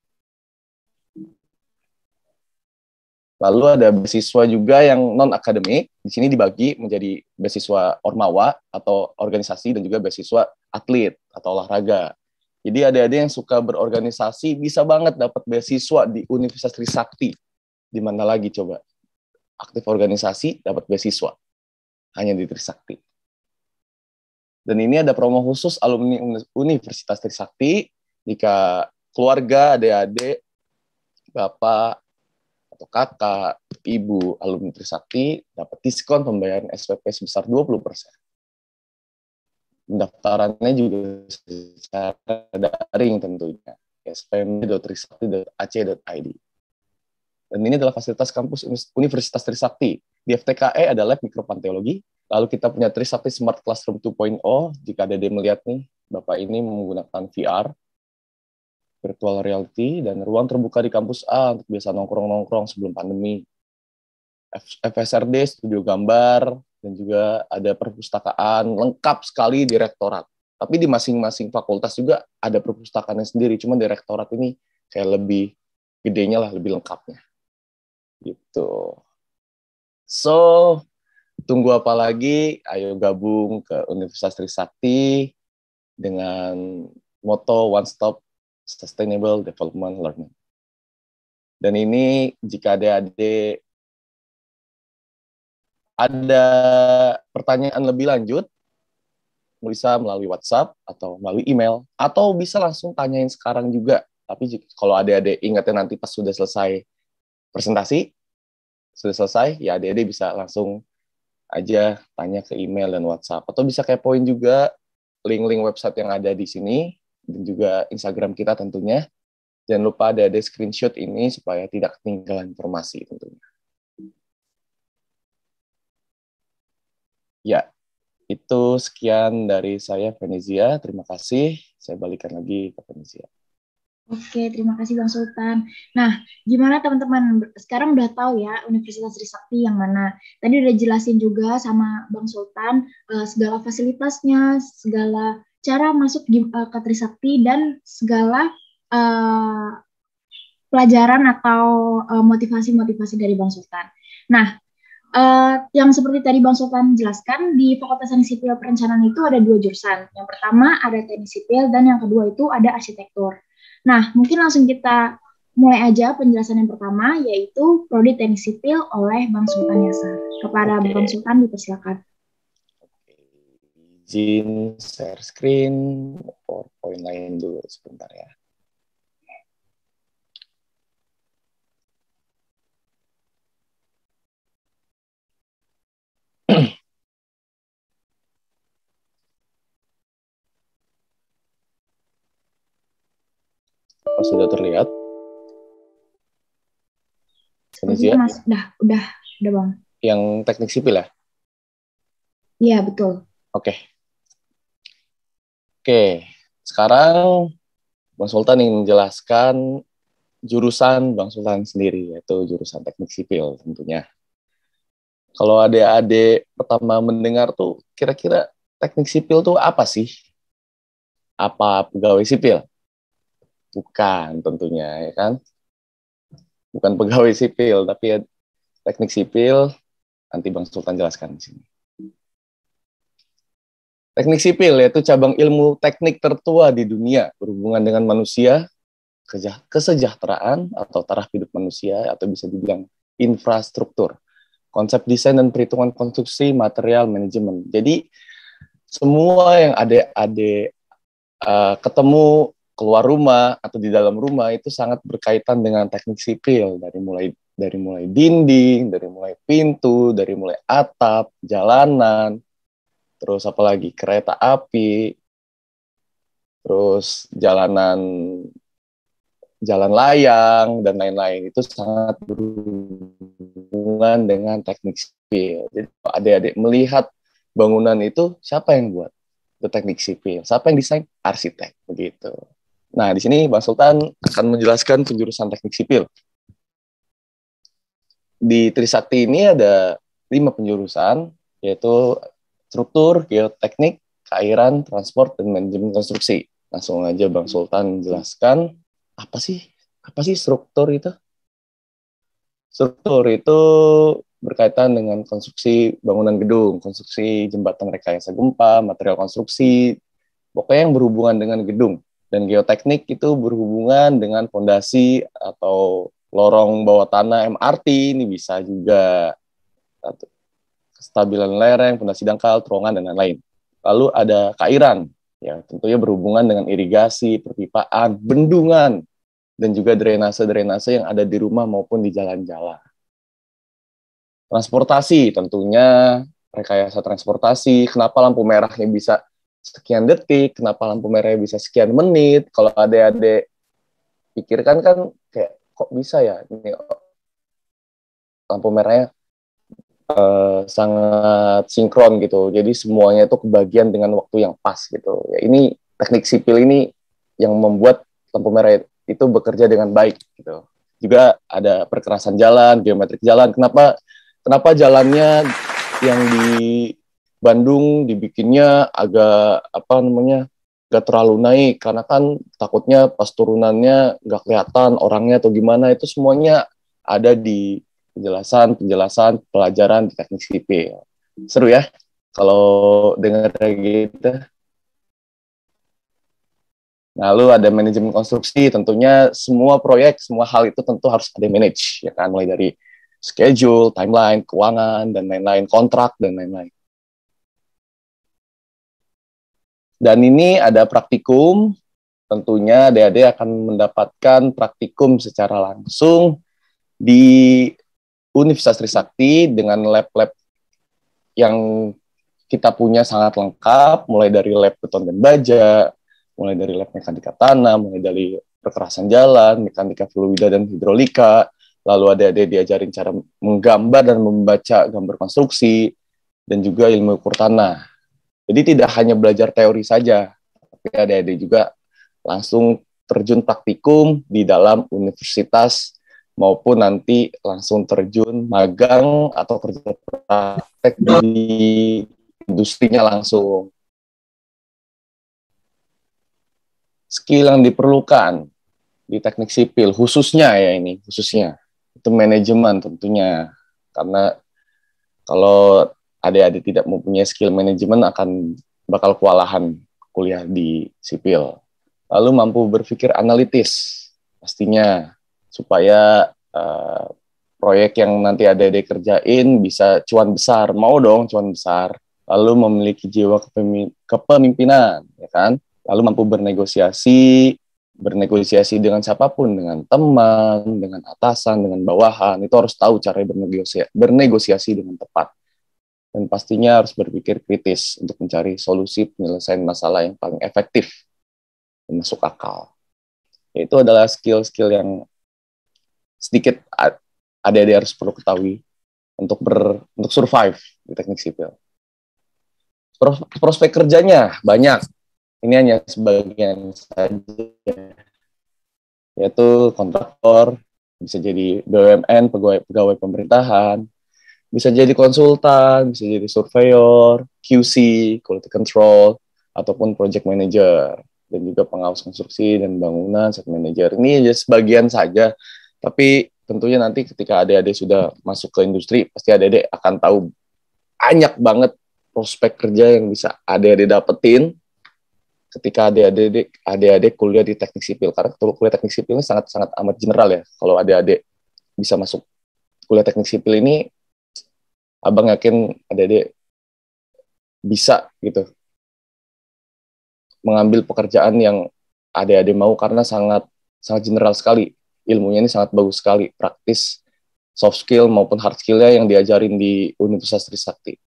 Lalu ada beasiswa juga yang non-akademik. Di sini dibagi menjadi beasiswa Ormawa atau organisasi dan juga beasiswa atlet atau olahraga. Jadi adik-adik yang suka berorganisasi bisa banget dapat beasiswa di Universitas Trisakti. Di mana lagi coba? Aktif organisasi dapat beasiswa. Hanya di Trisakti. Dan ini ada promo khusus alumni Universitas Trisakti. Jika keluarga, adik-adik, bapak, atau kakak, ibu, alumni Trisakti dapat diskon pembayaran S P P sebesar dua puluh persen. Pendaftarannya juga secara daring tentunya. s p m dot trisakti dot a c dot i d. Dan ini adalah fasilitas kampus Universitas Trisakti. Di F T K E ada lab mikropanteologi. Lalu kita punya Trisakti Smart Classroom dua titik nol. Jika adik-adik melihat nih, Bapak ini menggunakan V R, virtual reality, dan ruang terbuka di kampus A untuk biasa nongkrong-nongkrong sebelum pandemi. F S R D, studio gambar, dan juga ada perpustakaan lengkap sekali di rektorat. Tapi di masing-masing fakultas juga ada perpustakaannya sendiri, cuma di rektorat ini kayak lebih gedenya lah, lebih lengkapnya. Gitu. So, tunggu apa lagi? Ayo gabung ke Universitas Trisakti dengan moto One Stop Sustainable Development Learning. Dan ini jika adik-adik ada pertanyaan lebih lanjut, bisa melalui WhatsApp atau melalui email, atau bisa langsung tanyain sekarang juga. Tapi jika, kalau adik-adik ingatnya nanti pas sudah selesai presentasi, sudah selesai, ya adik-adik bisa langsung aja tanya ke email dan WhatsApp. Atau bisa kepoin juga link-link website yang ada di sini, dan juga Instagram kita tentunya. Jangan lupa ada ada screenshot ini supaya tidak ketinggalan informasi tentunya. Ya, itu sekian dari saya, Venezia. Terima kasih. Saya balikan lagi ke Venezia.
Oke, terima kasih Bang Sultan. Nah, gimana teman-teman? Sekarang udah tahu ya Universitas Trisakti yang mana. Tadi udah jelasin juga sama Bang Sultan uh, segala fasilitasnya, segala cara masuk uh, ke Trisakti, dan segala uh, pelajaran atau uh, motivasi-motivasi dari Bang Sultan. Nah, uh, yang seperti tadi Bang Sultan jelaskan, di Fakultas Teknik Sipil Perencanaan itu ada dua jurusan. Yang pertama ada Teknik Sipil, dan yang kedua itu ada Arsitektur. Nah, mungkin langsung kita mulai aja penjelasan yang pertama, yaitu Prodi Teknik Sipil oleh Bang Sultan Yasar. Kepada okay. Bang Sultan dipersilakan.
Izin share screen, PowerPoint lain dulu sebentar ya. Oh, sudah terlihat?
Sepertinya Mas, udah, udah, udah Bang.
Yang teknik sipil ya?
Iya, betul.
Oke. Oke. Oke, sekarang Bang Sultan ingin menjelaskan jurusan Bang Sultan sendiri, yaitu jurusan teknik sipil tentunya. Kalau adik-adik pertama mendengar tuh, kira-kira teknik sipil tuh apa sih? Apa pegawai sipil? Bukan tentunya, ya kan? Bukan pegawai sipil, tapi ya teknik sipil, nanti Bang Sultan jelaskan di sini. Teknik sipil yaitu cabang ilmu teknik tertua di dunia berhubungan dengan manusia, kesejahteraan atau taraf hidup manusia, atau bisa dibilang infrastruktur, konsep desain dan perhitungan konstruksi, material, manajemen. Jadi semua yang adik-adik uh, ketemu keluar rumah atau di dalam rumah itu sangat berkaitan dengan teknik sipil, dari mulai dari mulai dinding, dari mulai pintu, dari mulai atap, jalanan, terus apalagi kereta api, terus jalanan jalan layang dan lain-lain, itu sangat berhubungan dengan teknik sipil. Jadi adik-adik melihat bangunan itu, siapa yang buat? Itu teknik sipil. Siapa yang desain? Arsitek, begitu. Nah, di sini Bang Sultan akan menjelaskan penjurusan teknik sipil. Di Trisakti ini ada lima penjurusan, yaitu struktur, geoteknik, keairan, transport, dan manajemen konstruksi. Langsung aja Bang Sultan jelaskan, apa sih? Apa sih struktur itu? Struktur itu berkaitan dengan konstruksi bangunan gedung, konstruksi jembatan rekayasa gempa, material konstruksi, pokoknya yang berhubungan dengan gedung. Dan geoteknik itu berhubungan dengan fondasi atau lorong bawah tanah M R T, ini bisa juga kestabilan lereng, fondasi dangkal, terowongan, dan lain-lain. Lalu ada keairan, ya tentunya berhubungan dengan irigasi, perpipaan, bendungan, dan juga drainase-drainase yang ada di rumah maupun di jalan-jalan. Transportasi, tentunya rekayasa transportasi, kenapa lampu merahnya bisa sekian detik, kenapa lampu merahnya bisa sekian menit. Kalau adik-adik pikirkan kan kayak, kok bisa ya ini lampu merahnya Uh, sangat sinkron gitu, jadi semuanya itu kebagian dengan waktu yang pas gitu. Ya, ini teknik sipil ini yang membuat lampu merah itu bekerja dengan baik gitu. Juga ada perkerasan jalan, geometrik jalan. Kenapa kenapa jalannya yang di Bandung dibikinnya agak apa namanya nggak terlalu naik? Karena kan takutnya pas turunannya nggak kelihatan orangnya atau gimana. Itu semuanya ada di penjelasan-penjelasan pelajaran di teknik sipil. Seru ya kalau dengar kayak gitu. Lalu ada manajemen konstruksi, tentunya semua proyek, semua hal itu tentu harus ada manage, ya kan, mulai dari schedule, timeline, keuangan, dan lain-lain, kontrak, dan lain-lain. Dan ini ada praktikum, tentunya adik-adik akan mendapatkan praktikum secara langsung di Universitas Trisakti dengan lab-lab yang kita punya sangat lengkap, mulai dari lab beton dan baja, mulai dari lab mekanika tanah, mulai dari perkerasan jalan, mekanika fluida dan hidrolika, lalu adik-adik diajarin cara menggambar dan membaca gambar konstruksi, dan juga ilmu ukur tanah. Jadi tidak hanya belajar teori saja, tapi adik-adik juga langsung terjun praktikum di dalam universitas, maupun nanti langsung terjun magang atau kerja praktek di industrinya langsung. Skill yang diperlukan di teknik sipil, khususnya ya ini, khususnya, itu manajemen tentunya. Karena kalau adik-adik tidak mempunyai skill manajemen akan bakal kewalahan kuliah di sipil. Lalu mampu berpikir analitis, pastinya, supaya uh, proyek yang nanti adik-adik kerjain bisa cuan besar, mau dong cuan besar. Lalu memiliki jiwa kepemimpinan, ya kan? Lalu mampu bernegosiasi, bernegosiasi dengan siapapun, dengan teman, dengan atasan, dengan bawahan. Itu harus tahu cara bernegosiasi, bernegosiasi dengan tepat. Dan pastinya harus berpikir kritis untuk mencari solusi penyelesaian masalah yang paling efektif dan masuk akal. Itu adalah skill-skill yang sedikit adik-adik harus perlu ketahui untuk ber untuk survive di teknik sipil. Prospek kerjanya banyak. Ini hanya sebagian saja. Yaitu kontraktor, bisa jadi B U M N, pegawai, pegawai pemerintahan, bisa jadi konsultan, bisa jadi surveyor, Q C, quality control, ataupun project manager, dan juga pengawas konstruksi dan bangunan, site manager. Ini hanya sebagian saja, tapi tentunya nanti ketika adik-adik sudah masuk ke industri, pasti adik-adik akan tahu banyak banget prospek kerja yang bisa adik-adik dapetin ketika adik-adik adik-adik kuliah di teknik sipil. Karena kuliah teknik sipil ini sangat-sangat amat general ya. Kalau adik-adik bisa masuk kuliah teknik sipil ini, abang yakin adik-adik bisa gitu mengambil pekerjaan yang adik-adik mau, karena sangat sangat general sekali. Ilmunya ini sangat bagus sekali, praktis, soft skill maupun hard skill-nya yang diajarin di Universitas Trisakti.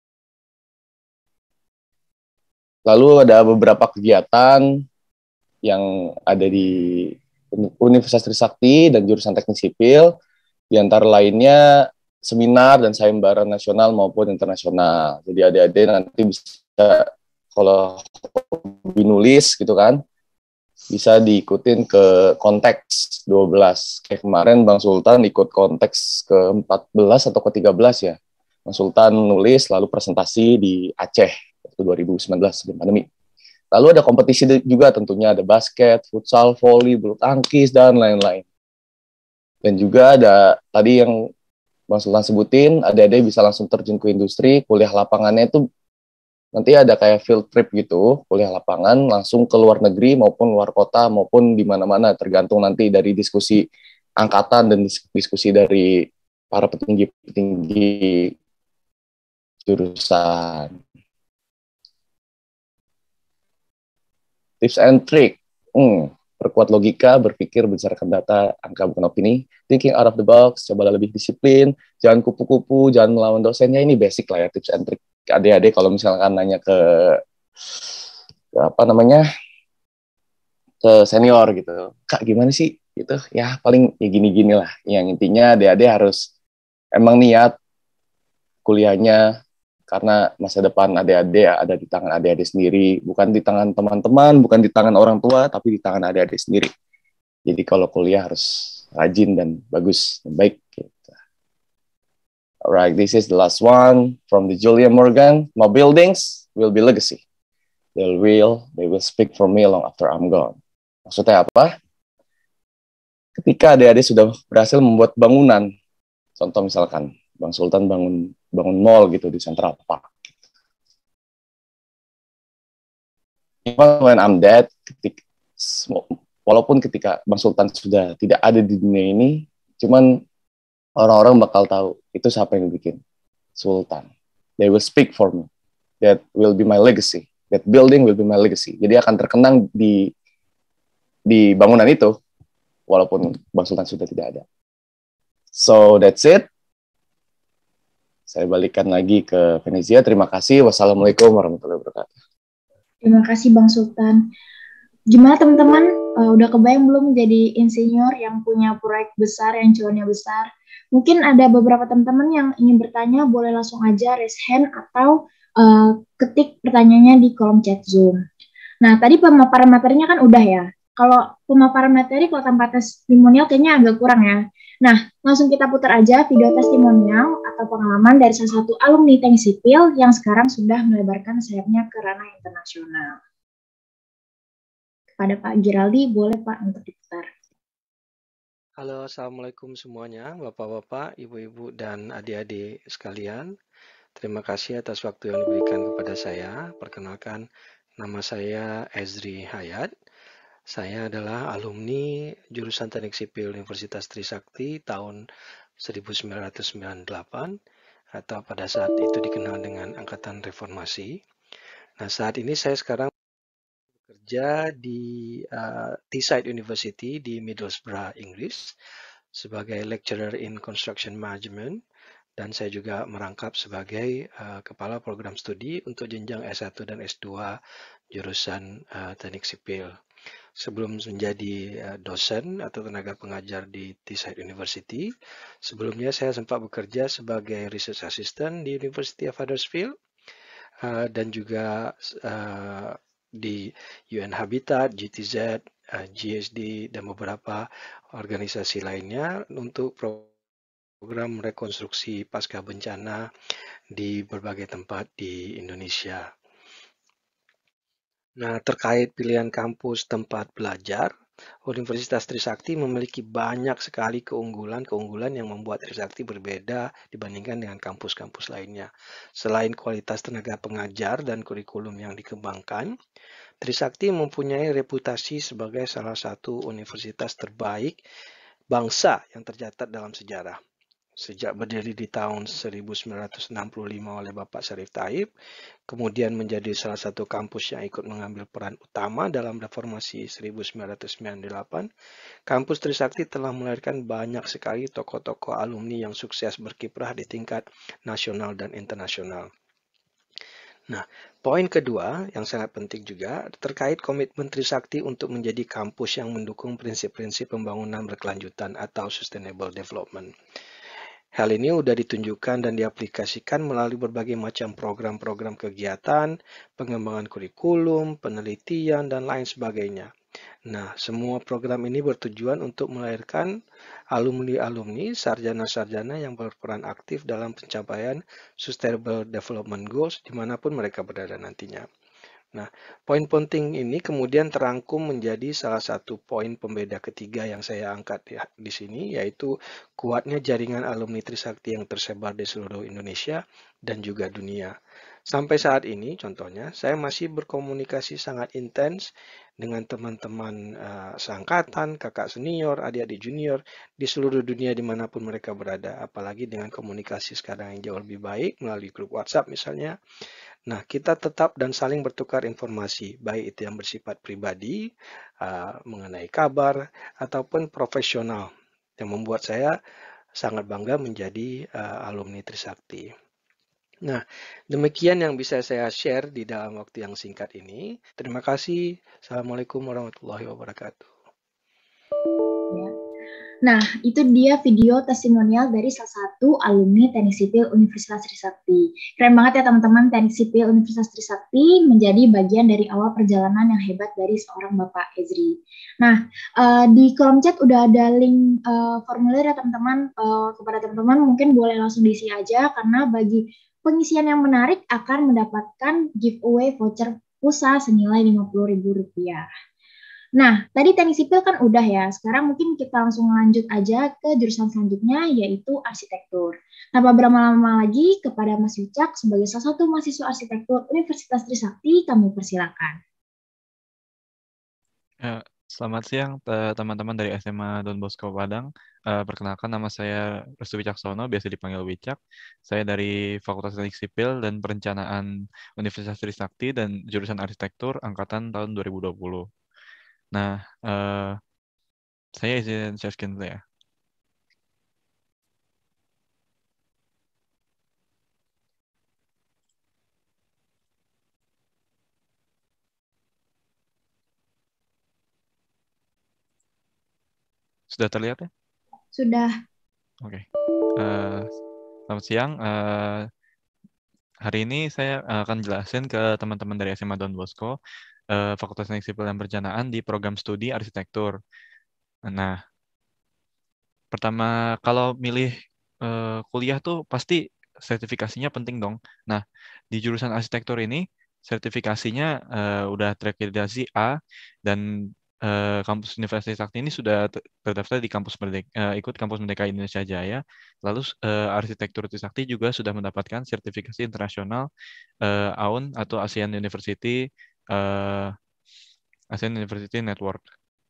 Lalu ada beberapa kegiatan yang ada di Universitas Trisakti dan jurusan teknik sipil, di antara lainnya seminar dan sayembara nasional maupun internasional. Jadi adik-adik nanti bisa, kalau hobi nulis gitu kan, bisa diikutin ke konteks dua belas. Kayak kemarin Bang Sultan ikut konteks ke empat belas atau ke tiga belas ya. Bang Sultan nulis lalu presentasi di Aceh waktu dua ribu sembilan belas sebelum pandemi. Lalu ada kompetisi juga tentunya, ada basket, futsal, volley, bulu tangkis, dan lain-lain. Dan juga ada tadi yang Bang Sultan sebutin, adik-adik bisa langsung terjun ke industri, kuliah lapangannya itu nanti ada kayak field trip gitu, kuliah lapangan langsung ke luar negeri maupun luar kota maupun di mana-mana, tergantung nanti dari diskusi angkatan dan diskusi dari para petinggi-petinggi jurusan. Tips and trick, hmm, perkuat logika, berpikir berdasarkan data, angka bukan opini, thinking out of the box, cobalah lebih disiplin, jangan kupu-kupu, jangan melawan dosennya. Ini basic lah ya, tips and trick adik-adik kalau misalkan nanya ke, ke apa namanya ke senior gitu, Kak gimana sih gitu ya, paling ya gini-gini lah. Yang intinya adik-adik harus emang niat kuliahnya, karena masa depan adik-adik ada di tangan adik-adik sendiri, bukan di tangan teman-teman, bukan di tangan orang tua, tapi di tangan adik-adik sendiri. Jadi kalau kuliah harus rajin dan bagus dan baik gitu. Alright, this is the last one from the Julian Morgan. My buildings will be legacy. They will, they will speak for me long after I'm gone. Maksudnya apa? Ketika adik-adik sudah berhasil membuat bangunan, contoh misalkan Bang Sultan bangun bangun mall gitu di Central Park. Even when I'm dead, ketika, walaupun ketika Bang Sultan sudah tidak ada di dunia ini, cuman orang-orang bakal tahu itu siapa yang bikin, Sultan. They will speak for me. That will be my legacy. That building will be my legacy. Jadi akan terkenang di di bangunan itu, walaupun Bang Sultan sudah tidak ada. So that's it. Saya balikan lagi ke Venezia. Terima kasih. Wassalamualaikum warahmatullahi wabarakatuh.
Terima kasih Bang Sultan. Gimana teman-teman? Uh, udah kebayang belum jadi insinyur yang punya proyek besar, yang cuannya besar? Mungkin ada beberapa teman-teman yang ingin bertanya, boleh langsung aja raise hand atau uh, ketik pertanyaannya di kolom chat Zoom. Nah, tadi pemaparan materinya kan udah ya. Kalau pemaparan materi kalau tanpa testimonial kayaknya agak kurang ya. Nah, langsung kita putar aja video testimonial atau pengalaman dari salah satu alumni teknik sipil yang sekarang sudah melebarkan sayapnya ke ranah internasional. Kepada Pak Giraldi, boleh Pak untuk diputar.
Halo, Assalamualaikum semuanya, Bapak-Bapak, Ibu-Ibu, dan adik-adik sekalian. Terima kasih atas waktu yang diberikan kepada saya. Perkenalkan, nama saya Ezri Hayat. Saya adalah alumni jurusan Teknik Sipil Universitas Trisakti tahun seribu sembilan ratus sembilan puluh delapan, atau pada saat itu dikenal dengan Angkatan Reformasi. Nah, saat ini saya sekarang bekerja di uh, Teesside University di Middlesbrough, Inggris, sebagai lecturer in construction management, dan saya juga merangkap sebagai uh, kepala program studi untuk jenjang S satu dan S dua jurusan uh, teknik sipil. Sebelum menjadi uh, dosen atau tenaga pengajar di Teesside University, sebelumnya saya sempat bekerja sebagai research assistant di University of Huddersfield. uh, dan juga uh, di U N Habitat, G T Z, uh, G S D, dan beberapa organisasi lainnya untuk program rekonstruksi pasca bencana di berbagai tempat di Indonesia. Nah, terkait pilihan kampus tempat belajar, Universitas Trisakti memiliki banyak sekali keunggulan-keunggulan yang membuat Trisakti berbeda dibandingkan dengan kampus-kampus lainnya. Selain kualitas tenaga pengajar dan kurikulum yang dikembangkan, Trisakti mempunyai reputasi sebagai salah satu universitas terbaik bangsa yang tercatat dalam sejarah. Sejak berdiri di tahun seribu sembilan ratus enam puluh lima oleh Bapak Syarif Taib, kemudian menjadi salah satu kampus yang ikut mengambil peran utama dalam reformasi seribu sembilan ratus sembilan puluh delapan, kampus Trisakti telah melahirkan banyak sekali tokoh-tokoh alumni yang sukses berkiprah di tingkat nasional dan internasional. Nah, poin kedua yang sangat penting juga terkait komitmen Trisakti untuk menjadi kampus yang mendukung prinsip-prinsip pembangunan berkelanjutan atau sustainable development. Hal ini sudah ditunjukkan dan diaplikasikan melalui berbagai macam program-program kegiatan, pengembangan kurikulum, penelitian, dan lain sebagainya. Nah, semua program ini bertujuan untuk melahirkan alumni-alumni, sarjana-sarjana yang berperan aktif dalam pencapaian Sustainable Development Goals dimanapun mereka berada nantinya. Nah, poin penting ini kemudian terangkum menjadi salah satu poin pembeda ketiga yang saya angkat ya, di sini, yaitu kuatnya jaringan alumni Trisakti yang tersebar di seluruh Indonesia dan juga dunia. Sampai saat ini, contohnya, saya masih berkomunikasi sangat intens dengan teman-teman uh, seangkatan, kakak senior, adik-adik junior, di seluruh dunia dimanapun mereka berada, apalagi dengan komunikasi sekarang yang jauh lebih baik melalui grup WhatsApp misalnya. Nah, kita tetap dan saling bertukar informasi, baik itu yang bersifat pribadi, uh, mengenai kabar, ataupun profesional, yang membuat saya sangat bangga menjadi uh, alumni Trisakti. Nah, demikian yang bisa saya share di dalam waktu yang singkat ini. Terima kasih. Assalamualaikum warahmatullahi wabarakatuh.
Ya. Nah, itu dia video testimonial dari salah satu alumni Teknik Sipil Universitas Trisakti. Keren banget ya teman-teman, Teknik Sipil Universitas Trisakti menjadi bagian dari awal perjalanan yang hebat dari seorang Bapak Ezri. Nah, uh, di kolom chat udah ada link uh, formulir ya teman-teman. Uh, kepada teman-teman mungkin boleh langsung diisi aja, karena bagi pengisian yang menarik akan mendapatkan giveaway voucher pulsa senilai lima puluh ribu rupiah. Nah, tadi teknik sipil kan udah ya, sekarang mungkin kita langsung lanjut aja ke jurusan selanjutnya, yaitu arsitektur. Tanpa berlama-lama lagi, kepada Mas Wicak sebagai salah satu mahasiswa arsitektur Universitas Trisakti, kami persilakan.
Ya, selamat siang teman-teman dari S M A Don Bosco Padang. Uh, perkenalkan, nama saya Restu Wicaksono, biasa dipanggil Wicak. Saya dari Fakultas Teknik Sipil dan Perencanaan Universitas Trisakti dan jurusan arsitektur angkatan tahun dua ribu dua puluh. Nah, uh, saya izin share screen dulu ya. Sudah terlihat ya?
Sudah.
Oke. Okay. Uh, selamat siang. Uh, hari ini saya akan jelasin ke teman-teman dari S M A Don Bosco, uh, Fakultas Teknik Sipil dan Perencanaan di program studi arsitektur. Nah, pertama kalau milih uh, kuliah tuh pasti sertifikasinya penting dong. Nah, di jurusan arsitektur ini sertifikasinya uh, udah terakreditasi A dan Uh, kampus Universitas Trisakti ini sudah terdaftar di kampus Merdeka, uh, ikut kampus Merdeka Indonesia Jaya. Lalu uh, arsitektur Trisakti juga sudah mendapatkan sertifikasi internasional uh, A U N atau ASEAN University uh, ASEAN University Network.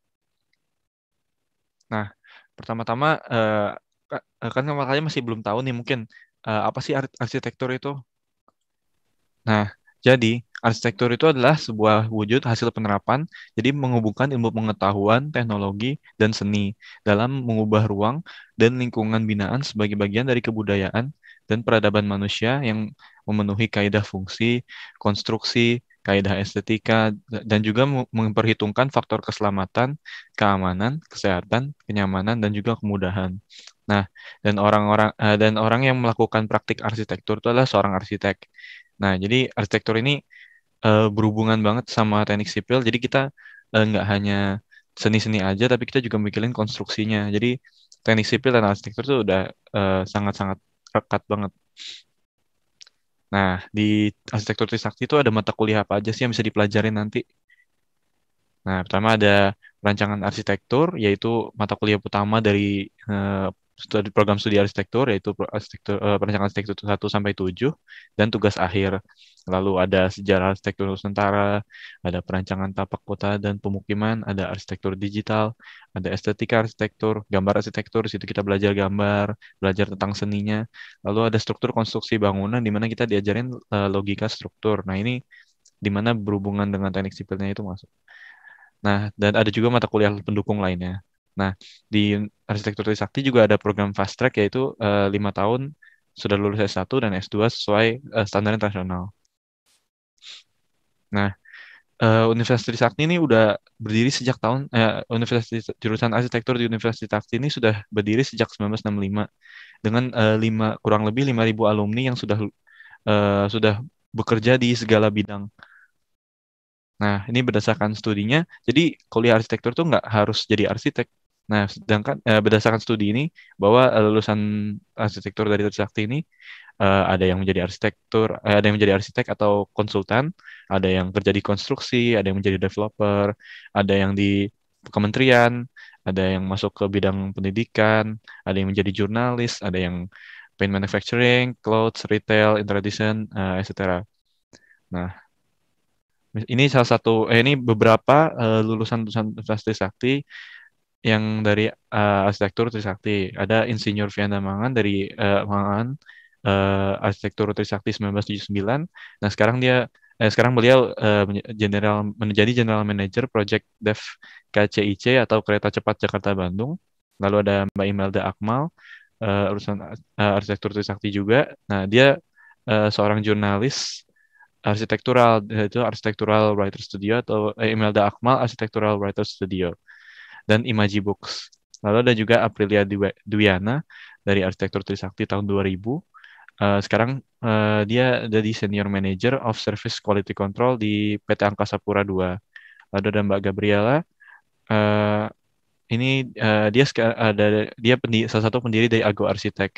Nah, pertama-tama uh, kan makanya masih belum tahu nih mungkin uh, apa sih arsitektur itu. Nah, jadi arsitektur itu adalah sebuah wujud hasil penerapan, jadi menghubungkan ilmu pengetahuan, teknologi, dan seni dalam mengubah ruang dan lingkungan binaan sebagai bagian dari kebudayaan dan peradaban manusia yang memenuhi kaidah fungsi, konstruksi, kaidah estetika, dan juga memperhitungkan faktor keselamatan, keamanan, kesehatan, kenyamanan, dan juga kemudahan. Nah, dan orang-orang dan orang yang melakukan praktik arsitektur itu adalah seorang arsitek. Nah, jadi arsitektur ini uh, berhubungan banget sama teknik sipil. Jadi kita uh, nggak hanya seni-seni aja, tapi kita juga mikirin konstruksinya. Jadi teknik sipil dan arsitektur itu udah uh, sangat-sangat rekat banget. Nah, di arsitektur Trisakti itu ada mata kuliah apa aja sih yang bisa dipelajarin nanti? Nah, pertama ada perancangan arsitektur, yaitu mata kuliah utama dari uh, studi, program studi arsitektur, yaitu arsitektur, uh, perancangan arsitektur satu sampai tujuh, dan tugas akhir. Lalu ada sejarah arsitektur Nusantara, ada perancangan tapak kota dan pemukiman, ada arsitektur digital, ada estetika arsitektur, gambar arsitektur, di situ kita belajar gambar, belajar tentang seninya. Lalu ada struktur konstruksi bangunan, di mana kita diajarin uh, logika struktur. Nah, ini di mana berhubungan dengan teknik sipilnya itu masuk. Nah, dan ada juga mata kuliah pendukung lainnya. Nah, di arsitektur Trisakti juga ada program fast track, yaitu uh, lima tahun sudah lulus S satu dan S dua sesuai uh, standar internasional. Nah, uh, Universitas Trisakti ini udah berdiri sejak tahun, uh, Universitas jurusan arsitektur di Universitas Trisakti ini sudah berdiri sejak seribu sembilan ratus enam puluh lima dengan uh, lima, kurang lebih lima ribu alumni yang sudah uh, sudah bekerja di segala bidang. Nah, ini berdasarkan studinya, jadi kuliah arsitektur tuh nggak harus jadi arsitek. Nah, sedangkan eh, berdasarkan studi ini, bahwa eh, lulusan arsitektur dari Trisakti ini eh, ada yang menjadi arsitektur, eh, ada yang menjadi arsitek atau konsultan, ada yang kerja di konstruksi, ada yang menjadi developer, ada yang di kementerian, ada yang masuk ke bidang pendidikan, ada yang menjadi jurnalis, ada yang paint manufacturing, clothes, retail, interior design, eh, et cetera. Nah, ini salah satu, eh, ini beberapa uh, lulusan-lulusan Universitas Trisakti yang dari uh, arsitektur Trisakti. Ada Insinyur Vianda Mangan dari uh, Mangan, uh, arsitektur Trisakti seribu sembilan ratus tujuh puluh sembilan. Nah, sekarang dia, eh, sekarang beliau uh, general menjadi General Manager Project Dev K C I C atau Kereta Cepat Jakarta Bandung. Lalu ada Mbak Imelda Akmal, uh, urusan uh, arsitektur Trisakti juga. Nah, dia uh, seorang jurnalis arsitektural, itu arsitektural writer studio, atau eh, Imelda Akmal arsitektural writer studio, dan Imaji Books. Lalu ada juga Aprilia Dwiana dari arsitektur Trisakti tahun dua ribu. Uh, sekarang uh, dia ada di senior manager of service quality control di P T Angkasa Pura dua. Lalu ada Mbak Gabriela, uh, ini uh, dia ada dia pendiri, salah satu pendiri dari Ago Arsitek.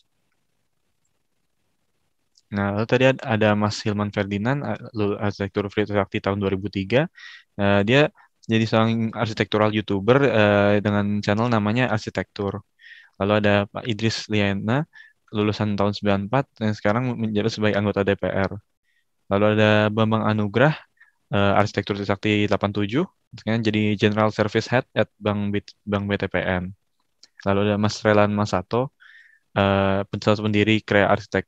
Nah, lalu tadi ada Mas Hilman Ferdinand, arsitektur Trisakti tahun dua ribu tiga. Uh, dia jadi seorang arsitektural YouTuber uh, dengan channel namanya Arsitektur. Lalu ada Pak Idris Liana, lulusan tahun sembilan puluh empat, dan sekarang menjadi sebagai anggota D P R. Lalu ada Bambang Anugrah, uh, arsitektur Trisakti delapan puluh tujuh, sekarang jadi General Service Head at Bank, Bank B T P N. Lalu ada Mas Relan Masato, uh, pendiri Krea Arsitek.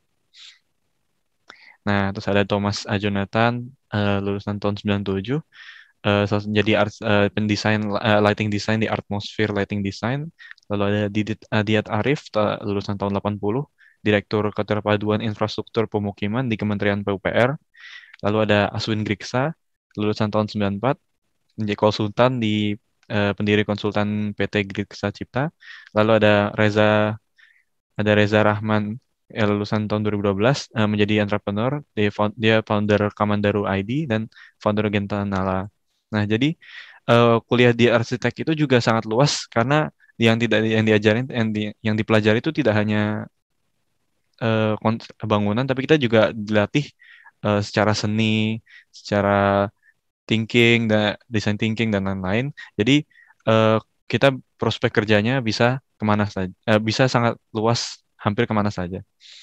Nah, terus ada Thomas A. Jonathan, uh, lulusan tahun sembilan puluh tujuh, uh, jadi art, uh, pendesain uh, lighting design di Atmosphere Lighting Design. Lalu ada Didit Adiat Arif, uh, lulusan tahun delapan puluh, Direktur Keterpaduan Infrastruktur Pemukiman di Kementerian P U P R. Lalu ada Aswin Griksa, lulusan tahun sembilan puluh empat, menjadi konsultan di uh, pendiri konsultan P T Griksa Cipta. Lalu ada Reza ada Reza Rahman, ya, lulusan tahun dua ribu dua belas, uh, menjadi entrepreneur. Dia, dia founder Kamandaru I D dan founder Gentanala. Nah, jadi uh, kuliah di arsitek itu juga sangat luas, karena yang tidak yang diajarin yang, di, yang dipelajari itu tidak hanya uh, bangunan, tapi kita juga dilatih uh, secara seni, secara thinking, dan design thinking dan lain-lain. Jadi uh, kita prospek kerjanya bisa kemana saja, uh, bisa sangat luas, hampir kemana saja.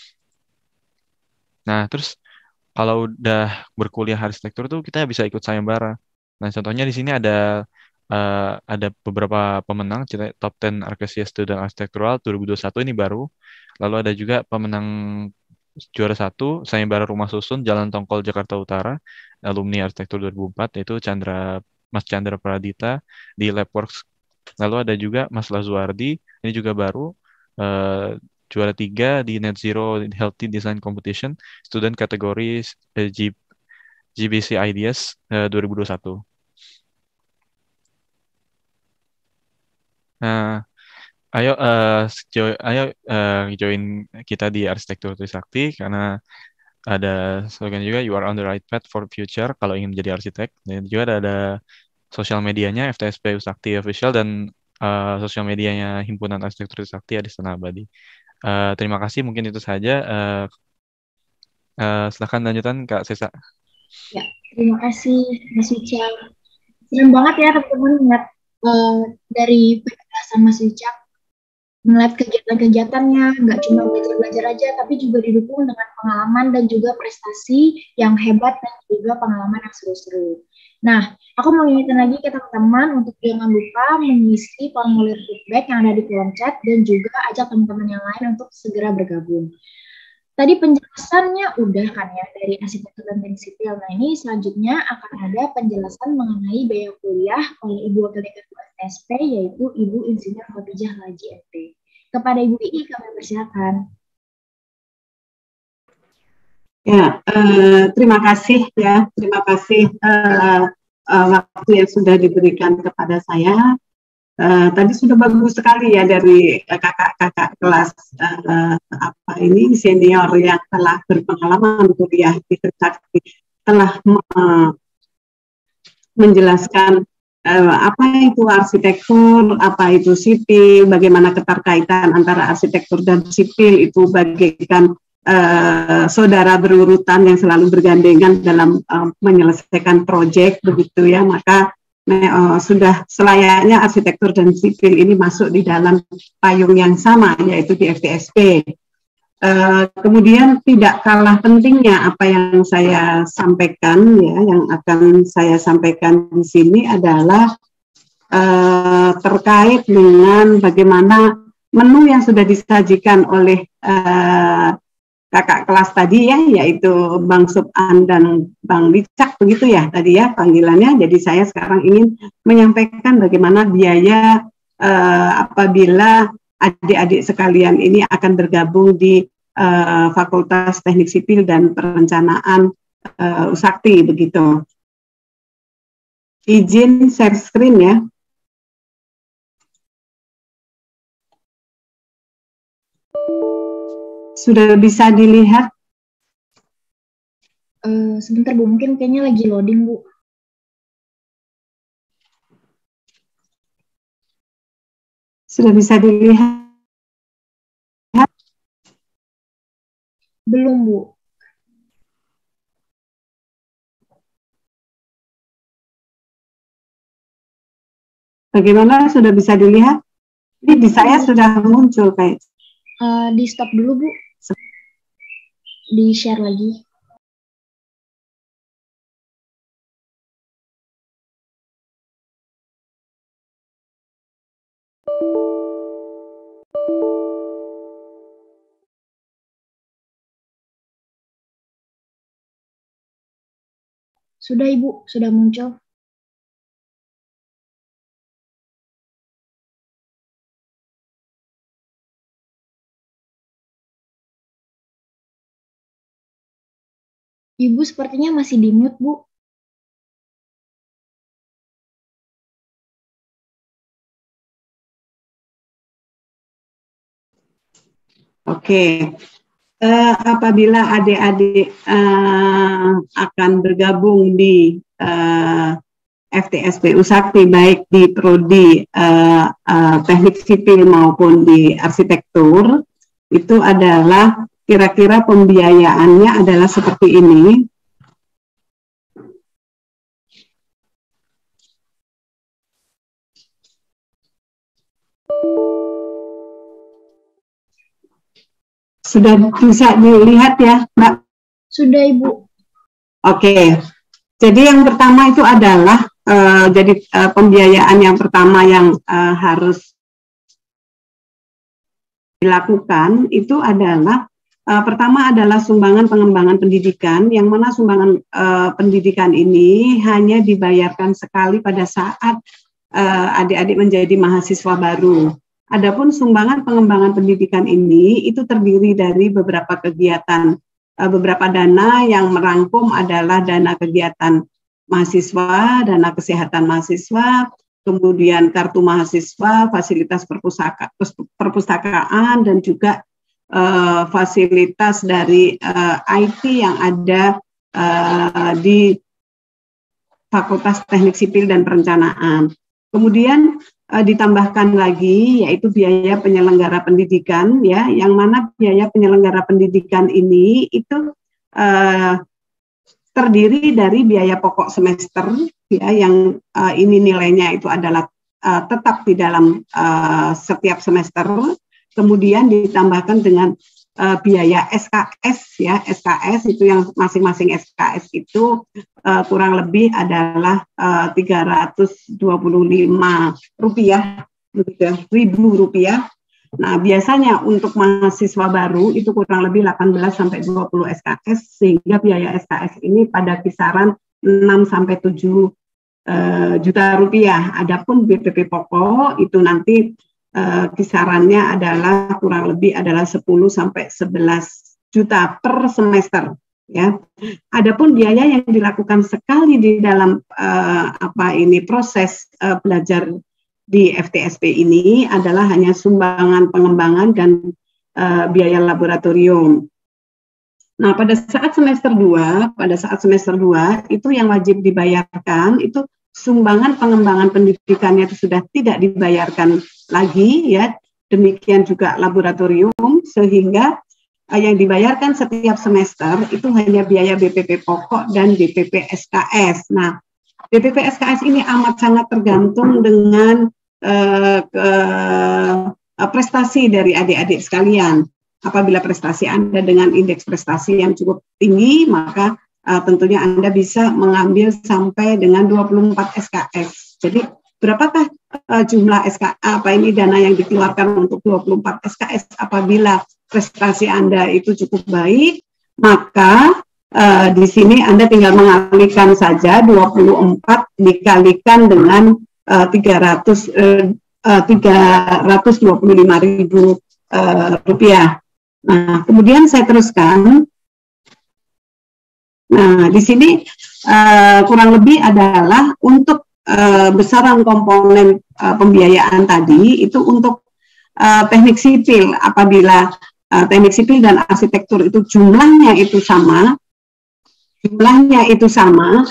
Nah, terus kalau udah berkuliah arsitektur tuh kita bisa ikut sayembara. Nah, contohnya di sini ada uh, ada beberapa pemenang Top sepuluh Arkesia Student Architectural dua ribu dua puluh satu, ini baru. Lalu ada juga pemenang juara satu sayembara Rumah Susun Jalan Tongkol Jakarta Utara, alumni arsitektur dua ribu empat, yaitu Chandra Mas Chandra Pradita di Labworks. Lalu ada juga Mas Lazuardi, ini juga baru, uh, juara tiga di Net Zero Healthy Design Competition, student kategori uh, G, GBC Ideas uh, dua ribu dua puluh satu. Nah, ayo uh, jo, ayo uh, join kita di Arsitektur Trisakti, karena ada slogan juga, you are on the right path for future kalau ingin menjadi arsitek. Dan juga ada, ada sosial medianya F T S P Trisakti Official dan uh, sosial medianya Himpunan Arsitektur Trisakti Adistana Abadi. Uh, terima kasih, mungkin itu saja. Uh, uh, silahkan lanjutan Kak Sesa.
Ya, terima kasih Mas Wicak. Senang banget ya teman-teman melihat uh, dari penjelasan Mas Wicak, melihat kegiatan-kegiatannya, nggak cuma belajar-belajar aja, tapi juga didukung dengan pengalaman dan juga prestasi yang hebat dan juga pengalaman yang seru-seru. Nah, aku mau ingetin lagi ke teman-teman untuk jangan lupa mengisi formulir feedback yang ada di kolom chat dan juga ajak teman-teman yang lain untuk segera bergabung. Tadi penjelasannya udah kan ya dari arsitektur dan teknik sipil. Nah ini selanjutnya akan ada penjelasan mengenai biaya kuliah oleh Ibu Wakil Dekan F T S P yaitu Ibu Insinyur Khotijah Laji M P. Kepada Ibu I I kami persilakan.
Ya, eh, terima kasih ya, terima kasih eh, eh, waktu yang sudah diberikan kepada saya. Uh, tadi sudah bagus sekali ya dari kakak-kakak kelas uh, apa ini senior yang telah berpengalaman kuliah di Trisakti telah uh, menjelaskan uh, apa itu arsitektur, apa itu sipil, bagaimana keterkaitan antara arsitektur dan sipil itu bagaikan uh, saudara berurutan yang selalu bergandengan dalam uh, menyelesaikan proyek begitu ya, maka Nah, uh, sudah selayaknya arsitektur dan sipil ini masuk di dalam payung yang sama, yaitu di F T S P. Uh, kemudian tidak kalah pentingnya apa yang saya sampaikan, ya, yang akan saya sampaikan di sini adalah uh, terkait dengan bagaimana menu yang sudah disajikan oleh uh, kakak kelas tadi ya, yaitu Bang Subhan dan Bang Wicak, begitu ya tadi ya panggilannya. Jadi saya sekarang ingin menyampaikan bagaimana biaya uh, apabila adik-adik sekalian ini akan bergabung di uh, Fakultas Teknik Sipil dan Perencanaan uh, Usakti begitu. Izin share screen ya. Sudah bisa dilihat?
Uh, sebentar Bu, mungkin kayaknya lagi loading Bu.
Sudah bisa dilihat?
Belum Bu.
Bagaimana, sudah bisa dilihat? Ini di saya sudah muncul kayak.
Uh, di stop dulu Bu. Di share lagi. Sudah Ibu, sudah muncul. Ibu sepertinya masih di mute, Bu.
Oke, uh, apabila adik-adik uh, akan bergabung di uh, F T S P Usakti, baik di prodi uh, uh, teknik sipil maupun di arsitektur, itu adalah kira-kira pembiayaannya adalah seperti ini. Sudah bisa dilihat ya, Mbak?
Sudah, Ibu.
Oke, jadi yang pertama itu adalah uh, jadi uh, pembiayaan yang pertama yang uh, harus dilakukan itu adalah uh, pertama adalah sumbangan pengembangan pendidikan, yang mana sumbangan uh, pendidikan ini hanya dibayarkan sekali pada saat uh, adik-adik menjadi mahasiswa baru. Adapun sumbangan pengembangan pendidikan ini itu terdiri dari beberapa kegiatan, beberapa dana yang merangkum adalah dana kegiatan mahasiswa, dana kesehatan mahasiswa, kemudian kartu mahasiswa, fasilitas perpustaka, perpustakaan, dan juga uh, fasilitas dari uh, I T yang ada uh, di Fakultas Teknik Sipil dan Perencanaan. Kemudian uh, ditambahkan lagi yaitu biaya penyelenggara pendidikan, ya, yang mana biaya penyelenggara pendidikan ini itu uh, terdiri dari biaya pokok semester, ya, yang uh, ini nilainya itu adalah uh, tetap di dalam uh, setiap semester. Kemudian ditambahkan dengan uh, biaya S K S, ya, S K S itu yang masing-masing S K S itu uh, kurang lebih adalah uh, tiga ratus dua puluh lima rupiah, ribu rupiah. Nah, biasanya untuk mahasiswa baru itu kurang lebih delapan belas sampai dua puluh S K S, sehingga biaya S K S ini pada kisaran enam sampai tujuh uh, juta rupiah. Adapun B P P pokok itu nanti uh, kisarannya adalah kurang lebih adalah sepuluh sampai sebelas juta per semester, ya. Adapun biaya yang dilakukan sekali di dalam uh, apa ini proses uh, belajar di F T S P ini adalah hanya sumbangan pengembangan dan uh, biaya laboratorium. Nah, pada saat semester dua, pada saat semester dua itu yang wajib dibayarkan itu sumbangan pengembangan pendidikannya itu sudah tidak dibayarkan lagi, ya. Demikian juga laboratorium, sehingga uh, yang dibayarkan setiap semester itu hanya biaya B P P pokok dan B P P S K S. Nah, B P P S K S ini amat sangat tergantung dengan uh, ke, uh, prestasi dari adik-adik sekalian. Apabila prestasi Anda dengan indeks prestasi yang cukup tinggi, maka uh, tentunya Anda bisa mengambil sampai dengan dua puluh empat S K S. Jadi berapakah uh, jumlah S K apa ini dana yang dikeluarkan untuk dua puluh empat S K S apabila prestasi Anda itu cukup baik, maka Uh, di sini Anda tinggal mengalihkan saja dua puluh empat dikalikan dengan uh, tiga ratus, uh, uh, tiga ratus dua puluh lima ribu uh, rupiah. Nah, kemudian saya teruskan. Nah, di sini uh, kurang lebih adalah untuk uh, besaran komponen uh, pembiayaan tadi itu untuk uh, teknik sipil. Apabila uh, teknik sipil dan arsitektur itu jumlahnya itu sama, jumlahnya itu sama,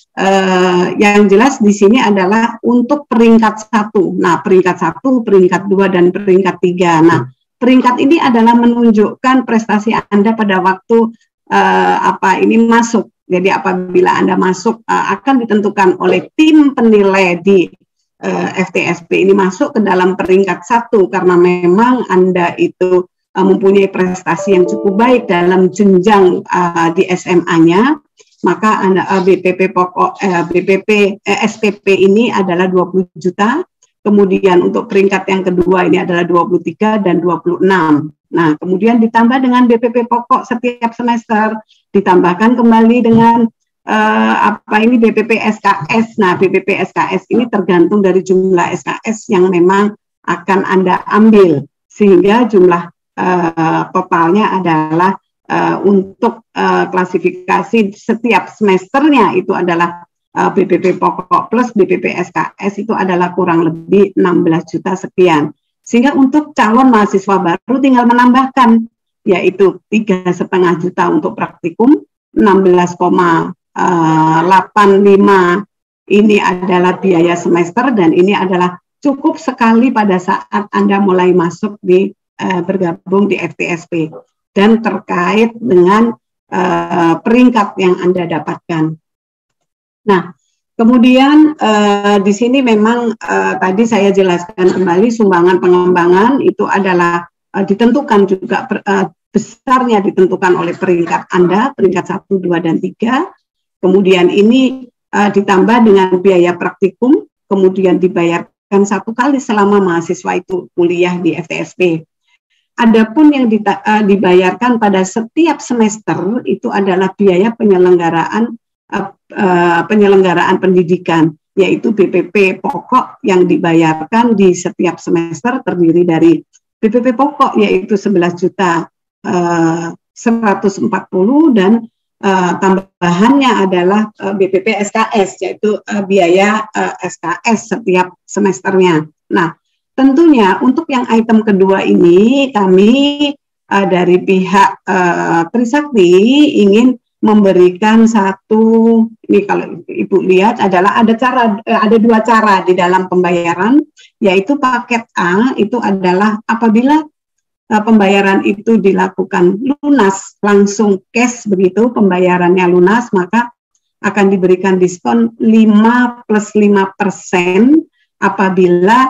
eh, yang jelas di sini adalah untuk peringkat satu. Nah, peringkat satu, peringkat dua, dan peringkat tiga. Nah, peringkat ini adalah menunjukkan prestasi Anda pada waktu eh, apa ini masuk. Jadi apabila Anda masuk eh, akan ditentukan oleh tim penilai di eh, F T S P ini masuk ke dalam peringkat satu karena memang Anda itu mempunyai prestasi yang cukup baik dalam jenjang uh, di S M A-nya, maka Anda uh, B P P pokok uh, B P P uh, S P P ini adalah dua puluh juta. Kemudian untuk peringkat yang kedua ini adalah dua puluh tiga dan dua puluh enam. Nah, kemudian ditambah dengan B P P pokok setiap semester, ditambahkan kembali dengan uh, apa ini B P P S K S. Nah, B P P S K S ini tergantung dari jumlah S K S yang memang akan Anda ambil, sehingga jumlah Uh, totalnya adalah uh, untuk uh, klasifikasi setiap semesternya itu adalah uh, B P P pokok plus B P P S K S itu adalah kurang lebih enam belas juta sekian. Sehingga untuk calon mahasiswa baru tinggal menambahkan, yaitu tiga setengah juta untuk praktikum, enam belas koma delapan lima ini adalah biaya semester, dan ini adalah cukup sekali pada saat Anda mulai masuk di Uh, bergabung di F T S P dan terkait dengan uh, peringkat yang Anda dapatkan. Nah, kemudian uh, di sini memang uh, tadi saya jelaskan kembali sumbangan pengembangan itu adalah uh, ditentukan juga per, uh, besarnya ditentukan oleh peringkat Anda, peringkat satu, dua, dan tiga. Kemudian ini uh, ditambah dengan biaya praktikum, kemudian dibayarkan satu kali selama mahasiswa itu kuliah di F T S P. Adapun yang dita, uh, dibayarkan pada setiap semester itu adalah biaya penyelenggaraan uh, uh, penyelenggaraan pendidikan, yaitu B P P pokok yang dibayarkan di setiap semester terdiri dari B P P pokok yaitu sebelas juta seratus empat puluh dan uh, tambahannya adalah uh, B P P S K S yaitu uh, biaya uh, S K S setiap semesternya. Nah, tentunya untuk yang item kedua ini kami uh, dari pihak uh, Trisakti ingin memberikan satu, ini kalau Ibu lihat adalah ada cara, ada dua cara di dalam pembayaran, yaitu paket A itu adalah apabila uh, pembayaran itu dilakukan lunas, langsung cash begitu, pembayarannya lunas, maka akan diberikan diskon lima plus lima persen apabila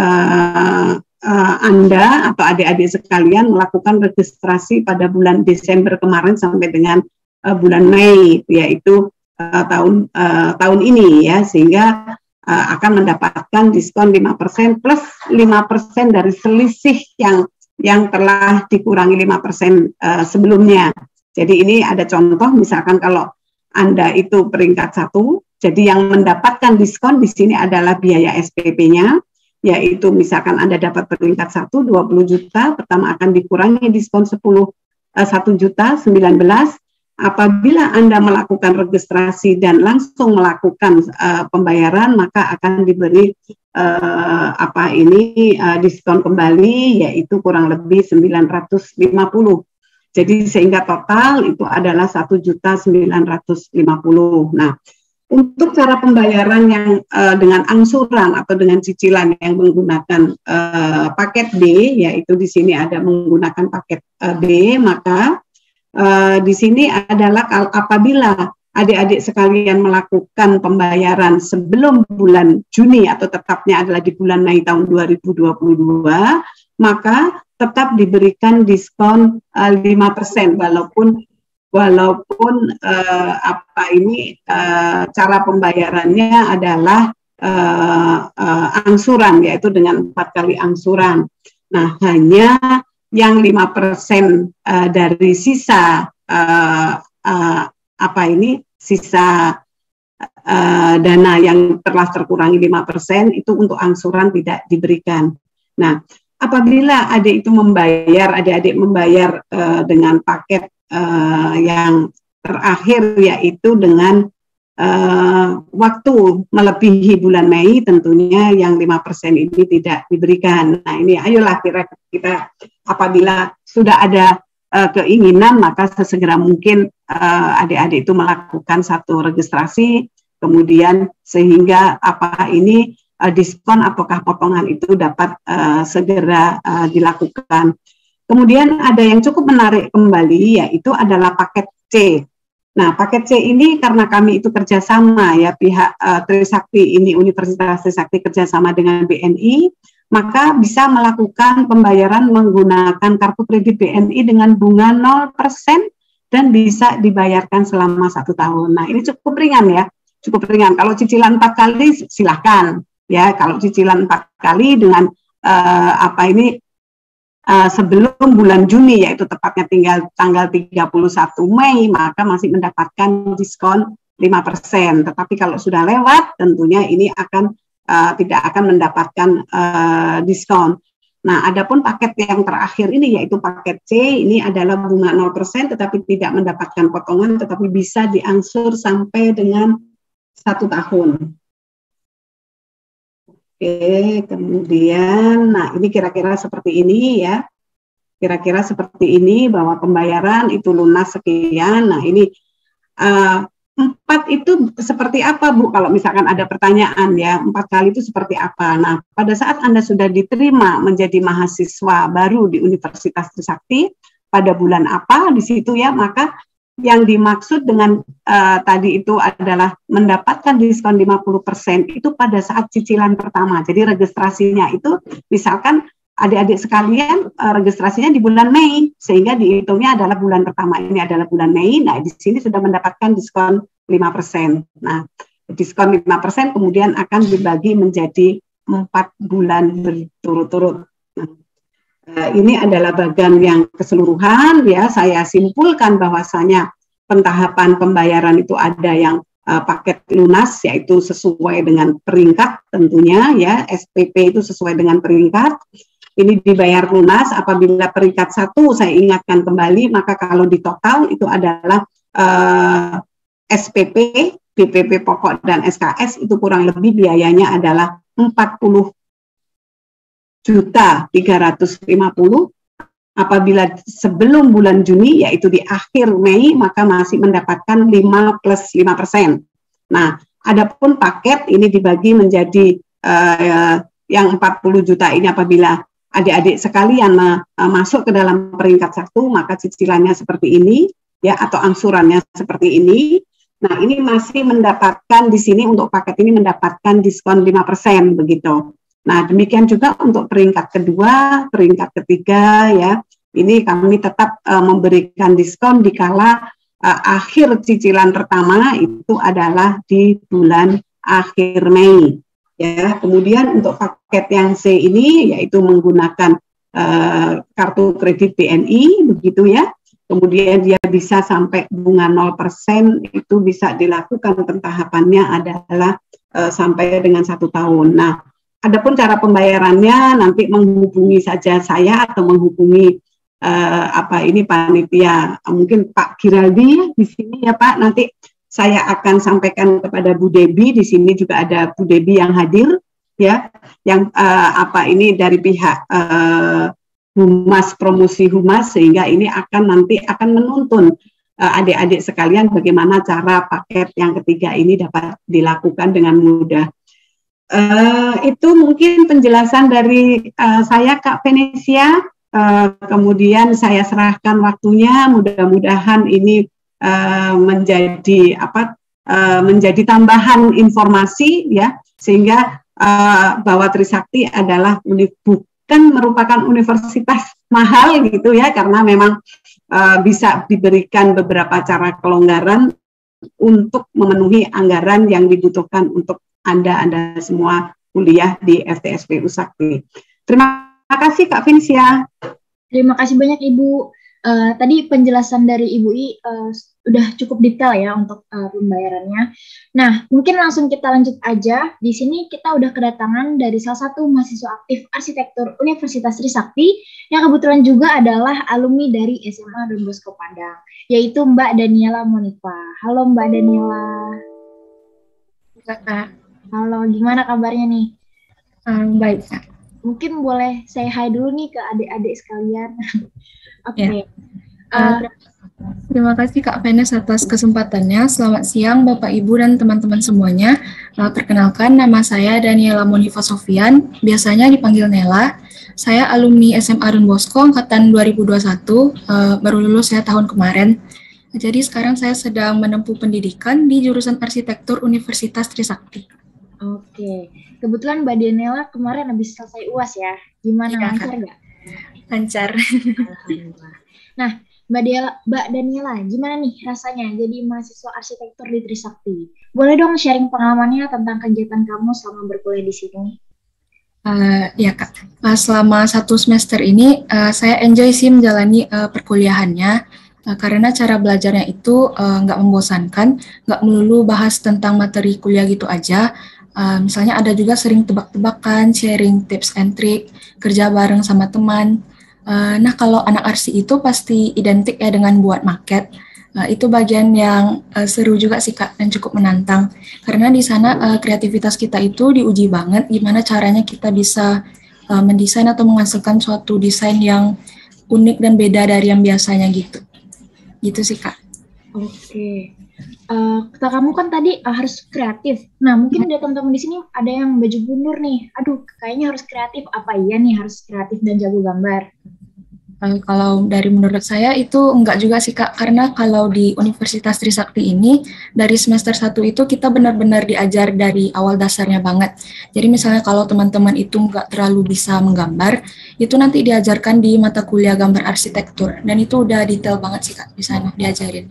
uh, uh, Anda atau adik-adik sekalian melakukan registrasi pada bulan Desember kemarin sampai dengan uh, bulan Mei, yaitu uh, tahun uh, tahun ini ya, sehingga uh, akan mendapatkan diskon lima persen plus lima persen dari selisih yang yang telah dikurangi lima persen uh, sebelumnya. Jadi ini ada contoh, misalkan kalau Anda itu peringkat satu, jadi yang mendapatkan diskon di sini adalah biaya S P P-nya, yaitu misalkan Anda dapat peringkat satu, dua puluh juta, pertama akan dikurangi diskon sepuluh, satu juta, sembilan belas. Apabila Anda melakukan registrasi dan langsung melakukan uh, pembayaran, maka akan diberi uh, apa ini uh, diskon kembali, yaitu kurang lebih sembilan ratus lima puluh. Jadi sehingga total itu adalah satu juta sembilan ratus lima puluh. Nah, untuk cara pembayaran yang uh, dengan angsuran atau dengan cicilan yang menggunakan uh, paket B, yaitu di sini ada menggunakan paket uh, B, maka uh, di sini adalah apabila adik-adik sekalian melakukan pembayaran sebelum bulan Juni atau tetapnya adalah di bulan Mei tahun dua ribu dua puluh dua, maka tetap diberikan diskon uh, lima persen walaupun walaupun uh, apa ini uh, cara pembayarannya adalah uh, uh, angsuran, yaitu dengan empat kali angsuran. Nah, hanya yang lima persen uh, dari sisa uh, uh, apa ini sisa uh, dana yang telah terkurangi lima persen itu untuk angsuran tidak diberikan. Nah, apabila adik itu membayar, adik-adik membayar uh, dengan paket uh, yang terakhir, yaitu dengan uh, waktu melebihi bulan Mei, tentunya yang lima persen ini tidak diberikan. Nah, ini ayolah kira kita apabila sudah ada uh, keinginan, maka sesegera mungkin uh, adik-adik itu melakukan satu registrasi, kemudian sehingga apa ini diskon ataukah potongan itu dapat uh, segera uh, dilakukan. Kemudian ada yang cukup menarik kembali, yaitu adalah paket C. Nah, paket C ini karena kami itu kerjasama ya, pihak uh, Trisakti ini, Universitas Trisakti kerjasama dengan B N I, maka bisa melakukan pembayaran menggunakan kartu kredit B N I dengan bunga nol persen dan bisa dibayarkan selama satu tahun. Nah, ini cukup ringan ya, cukup ringan. Kalau cicilan empat kali silahkan. Ya, kalau cicilan empat kali dengan uh, apa ini uh, sebelum bulan Juni, yaitu tepatnya tinggal tanggal tiga puluh satu Mei, maka masih mendapatkan diskon lima persen. Tetapi kalau sudah lewat, tentunya ini akan uh, tidak akan mendapatkan uh, diskon. Nah, adapun paket yang terakhir ini, yaitu paket C, ini adalah bunga nol persen, tetapi tidak mendapatkan potongan, tetapi bisa diangsur sampai dengan satu tahun. Oke, kemudian, nah ini kira-kira seperti ini ya, kira-kira seperti ini bahwa pembayaran itu lunas sekian. Nah ini uh, empat itu seperti apa Bu? Kalau misalkan ada pertanyaan ya, empat kali itu seperti apa? Nah pada saat Anda sudah diterima menjadi mahasiswa baru di Universitas Trisakti pada bulan apa di situ ya, maka yang dimaksud dengan uh, tadi itu adalah mendapatkan diskon lima puluh persen itu pada saat cicilan pertama. Jadi registrasinya itu misalkan adik-adik sekalian uh, registrasinya di bulan Mei, sehingga dihitungnya adalah bulan pertama ini adalah bulan Mei. Nah, di sini sudah mendapatkan diskon lima persen. Nah, diskon lima persen kemudian akan dibagi menjadi empat bulan berturut-turut. Nah, Uh, ini adalah bagian yang keseluruhan ya, saya simpulkan bahwasanya pentahapan pembayaran itu ada yang uh, paket lunas, yaitu sesuai dengan peringkat tentunya ya, S P P itu sesuai dengan peringkat. Ini dibayar lunas apabila peringkat satu, saya ingatkan kembali, maka kalau di total itu adalah uh, S P P, B P P pokok dan S K S itu kurang lebih biayanya adalah empat puluh juta tiga ratus lima puluh, Apabila sebelum bulan Juni, yaitu di akhir Mei, maka masih mendapatkan lima plus lima persen. Nah, adapun paket ini dibagi menjadi uh, yang empat puluh juta ini apabila adik-adik sekalian uh, masuk ke dalam peringkat satu, maka cicilannya seperti ini, ya, atau angsurannya seperti ini. Nah, ini masih mendapatkan di sini untuk paket ini mendapatkan diskon lima persen begitu. Nah, demikian juga untuk peringkat kedua, peringkat ketiga, ya, ini kami tetap uh, memberikan diskon dikala uh, akhir cicilan pertama itu adalah di bulan akhir Mei. Ya, kemudian untuk paket yang C ini yaitu menggunakan uh, kartu kredit B N I, begitu ya. Kemudian dia bisa sampai bunga nol persen, itu bisa dilakukan pentahapannya adalah uh, sampai dengan satu tahun. Nah, adapun cara pembayarannya nanti menghubungi saja saya atau menghubungi uh, apa ini panitia, mungkin Pak Giraldi di sini ya Pak. Nanti saya akan sampaikan kepada Bu Debi, di sini juga ada Bu Debi yang hadir ya, yang uh, apa ini dari pihak uh, Humas, promosi Humas, sehingga ini akan nanti akan menuntun adik-adik uh, sekalian bagaimana cara paket yang ketiga ini dapat dilakukan dengan mudah. Uh, itu mungkin penjelasan dari uh, saya Kak Venesia, uh, kemudian saya serahkan waktunya, mudah-mudahan ini uh, menjadi apa uh, menjadi tambahan informasi ya, sehingga uh, bahwa Trisakti adalah bukan merupakan universitas mahal gitu ya, karena memang uh, bisa diberikan beberapa cara kelonggaran untuk memenuhi anggaran yang dibutuhkan untuk Anda-Anda semua kuliah di F T S P U Sakti. Terima kasih Kak Vincia.
Terima kasih banyak Ibu. Uh, tadi penjelasan dari Ibu I uh, udah cukup detail ya untuk uh, pembayarannya. Nah, mungkin langsung kita lanjut aja. Di sini kita udah kedatangan dari salah satu mahasiswa aktif arsitektur Universitas Trisakti yang kebetulan juga adalah alumni dari S M A Don Bosco Padang, yaitu Mbak Daniela Monifa. Halo Mbak Daniela.
Kak.
Halo, gimana kabarnya nih?
Um, baik, Kak.
Mungkin boleh saya hai dulu nih ke adik-adik sekalian. Oke. Okay.
Ya. Uh, terima kasih Kak Venes atas kesempatannya. Selamat siang Bapak Ibu dan teman-teman semuanya. Uh, perkenalkan, nama saya Daniela Monifa Sofian, biasanya dipanggil Nela. Saya alumni S M A Don Bosco angkatan dua ribu dua puluh satu, uh, baru lulus saya tahun kemarin. Jadi sekarang saya sedang menempuh pendidikan di jurusan arsitektur Universitas Trisakti.
Oke, kebetulan Mbak Daniela kemarin habis selesai U A S ya. Gimana, ya, lancar nggak?
Lancar.
Alhamdulillah. Nah, Mbak Daniela, Mbak Daniela, gimana nih rasanya jadi mahasiswa arsitektur di Trisakti? Boleh dong sharing pengalamannya tentang kegiatan kamu selama berkuliah di sini?
Uh, ya Kak, uh, selama satu semester ini uh, saya enjoy sih menjalani uh, perkuliahannya. Uh, karena cara belajarnya itu nggak uh, membosankan, nggak melulu bahas tentang materi kuliah gitu aja. Uh, misalnya ada juga sering tebak-tebakan, sharing tips and trick, kerja bareng sama teman. Uh, nah kalau anak arsi itu pasti identik ya dengan buat maket. Uh, itu bagian yang uh, seru juga sih Kak dan cukup menantang. Karena di sana uh, kreativitas kita itu diuji banget gimana caranya kita bisa uh, mendesain atau menghasilkan suatu desain yang unik dan beda dari yang biasanya gitu. Gitu sih Kak.
Oke. Uh, kata kamu kan tadi uh, harus kreatif. Nah, mungkin ada teman-teman di sini ada yang baju mundur nih. Aduh, kayaknya harus kreatif. Apa iya nih harus kreatif dan jago gambar?
Uh, kalau dari menurut saya itu enggak juga sih Kak. Karena kalau di Universitas Trisakti ini dari semester satu itu kita benar-benar diajar dari awal dasarnya banget. Jadi misalnya kalau teman-teman itu enggak terlalu bisa menggambar, itu nanti diajarkan di mata kuliah gambar arsitektur. Dan itu udah detail banget sih Kak di sana diajarin.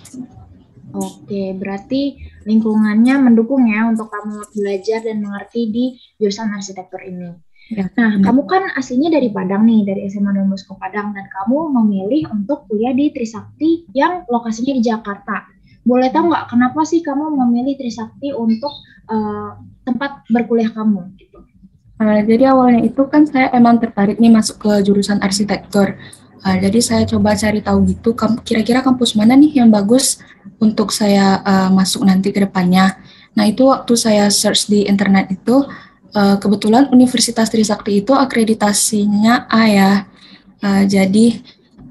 Oke, berarti lingkungannya mendukung ya untuk kamu belajar dan mengerti di jurusan arsitektur ini. Ya, nah, benar. Kamu kan aslinya dari Padang nih, dari S M A Don Bosco Padang, dan kamu memilih untuk kuliah di Trisakti yang lokasinya di Jakarta. Boleh tahu nggak kenapa sih kamu memilih Trisakti untuk uh, tempat berkuliah kamu? Gitu?
Uh, jadi awalnya itu kan saya emang tertarik nih masuk ke jurusan arsitektur. Uh, jadi saya coba cari tahu gitu, kira-kira kampus mana nih yang bagus untuk saya uh, masuk nanti ke depannya. Nah itu waktu saya search di internet itu, uh, kebetulan Universitas Trisakti itu akreditasinya A ya. Uh, jadi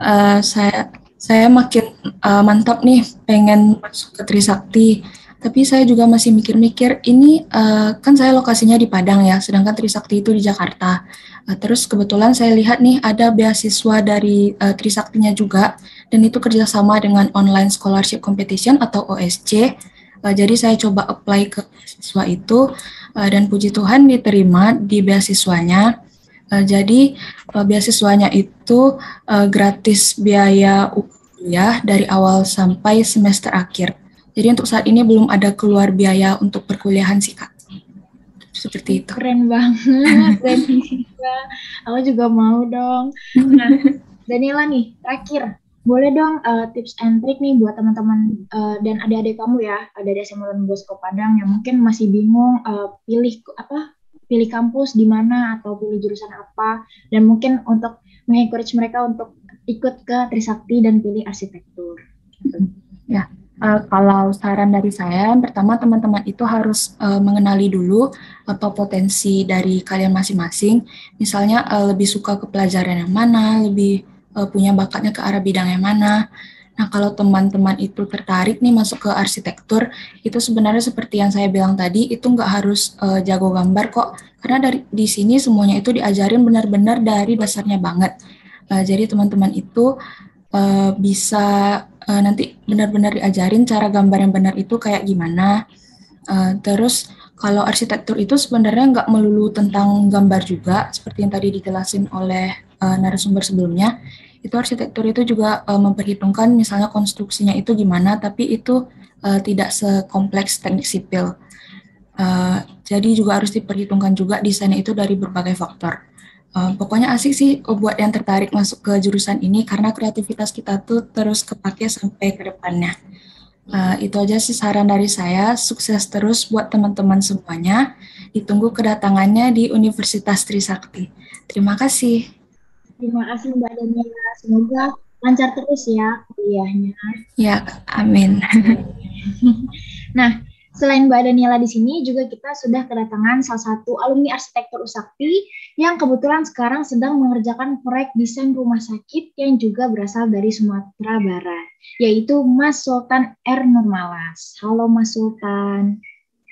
uh, saya saya makin uh, mantap nih pengen masuk ke Trisakti. Tapi saya juga masih mikir-mikir, ini uh, kan saya lokasinya di Padang ya, sedangkan Trisakti itu di Jakarta. Uh, terus kebetulan saya lihat nih ada beasiswa dari uh, Trisaktinya juga, dan itu kerjasama dengan Online Scholarship Competition atau O S C. Uh, jadi saya coba apply ke beasiswa itu, uh, dan puji Tuhan diterima di beasiswanya. Uh, jadi uh, beasiswanya itu uh, gratis biaya kuliah dari awal sampai semester akhir. Jadi untuk saat ini belum ada keluar biaya untuk perkuliahan sih Kak. Seperti itu.
Keren banget, Daniela. Aku juga mau dong. Nah, Daniela nih, terakhir. Boleh dong uh, tips and trick nih buat teman-teman uh, dan adik-adik kamu ya, dari S M A Don Bosco Padang yang mungkin masih bingung uh, pilih apa pilih kampus di mana atau pilih jurusan apa, dan mungkin untuk mengencourage mereka untuk ikut ke Trisakti dan pilih arsitektur. Gitu.
Ya. Uh, kalau saran dari saya, yang pertama teman-teman itu harus uh, mengenali dulu apa potensi dari kalian masing-masing. Misalnya uh, lebih suka ke pelajaran yang mana, lebih uh, punya bakatnya ke arah bidang yang mana. Nah, kalau teman-teman itu tertarik nih masuk ke arsitektur, itu sebenarnya seperti yang saya bilang tadi, itu nggak harus uh, jago gambar kok. Karena dari di sini semuanya itu diajarin benar-benar dari dasarnya banget. Uh, jadi teman-teman itu uh, bisa Uh, nanti benar-benar diajarin cara gambar yang benar itu kayak gimana. Uh, terus kalau arsitektur itu sebenarnya nggak melulu tentang gambar juga, seperti yang tadi dijelasin oleh uh, narasumber sebelumnya. Itu arsitektur itu juga uh, memperhitungkan misalnya konstruksinya itu gimana, tapi itu uh, tidak sekompleks teknik sipil. Uh, jadi juga harus diperhitungkan juga desainnya itu dari berbagai faktor. Uh, pokoknya asik sih buat yang tertarik masuk ke jurusan ini karena kreativitas kita tuh terus kepake sampai ke depannya. Uh, itu aja sih saran dari saya. Sukses terus buat teman-teman semuanya. Ditunggu kedatangannya di Universitas Trisakti. Terima kasih.
Terima kasih Mbak Daniela. Semoga lancar terus ya kuliahnya.
Ya, amin.
Nah, selain Mbak Daniela di sini, juga kita sudah kedatangan salah satu alumni arsitektur Usakti yang kebetulan sekarang sedang mengerjakan proyek desain rumah sakit yang juga berasal dari Sumatera Barat, yaitu Mas Sultan R. Nurmalas. Halo Mas Sultan.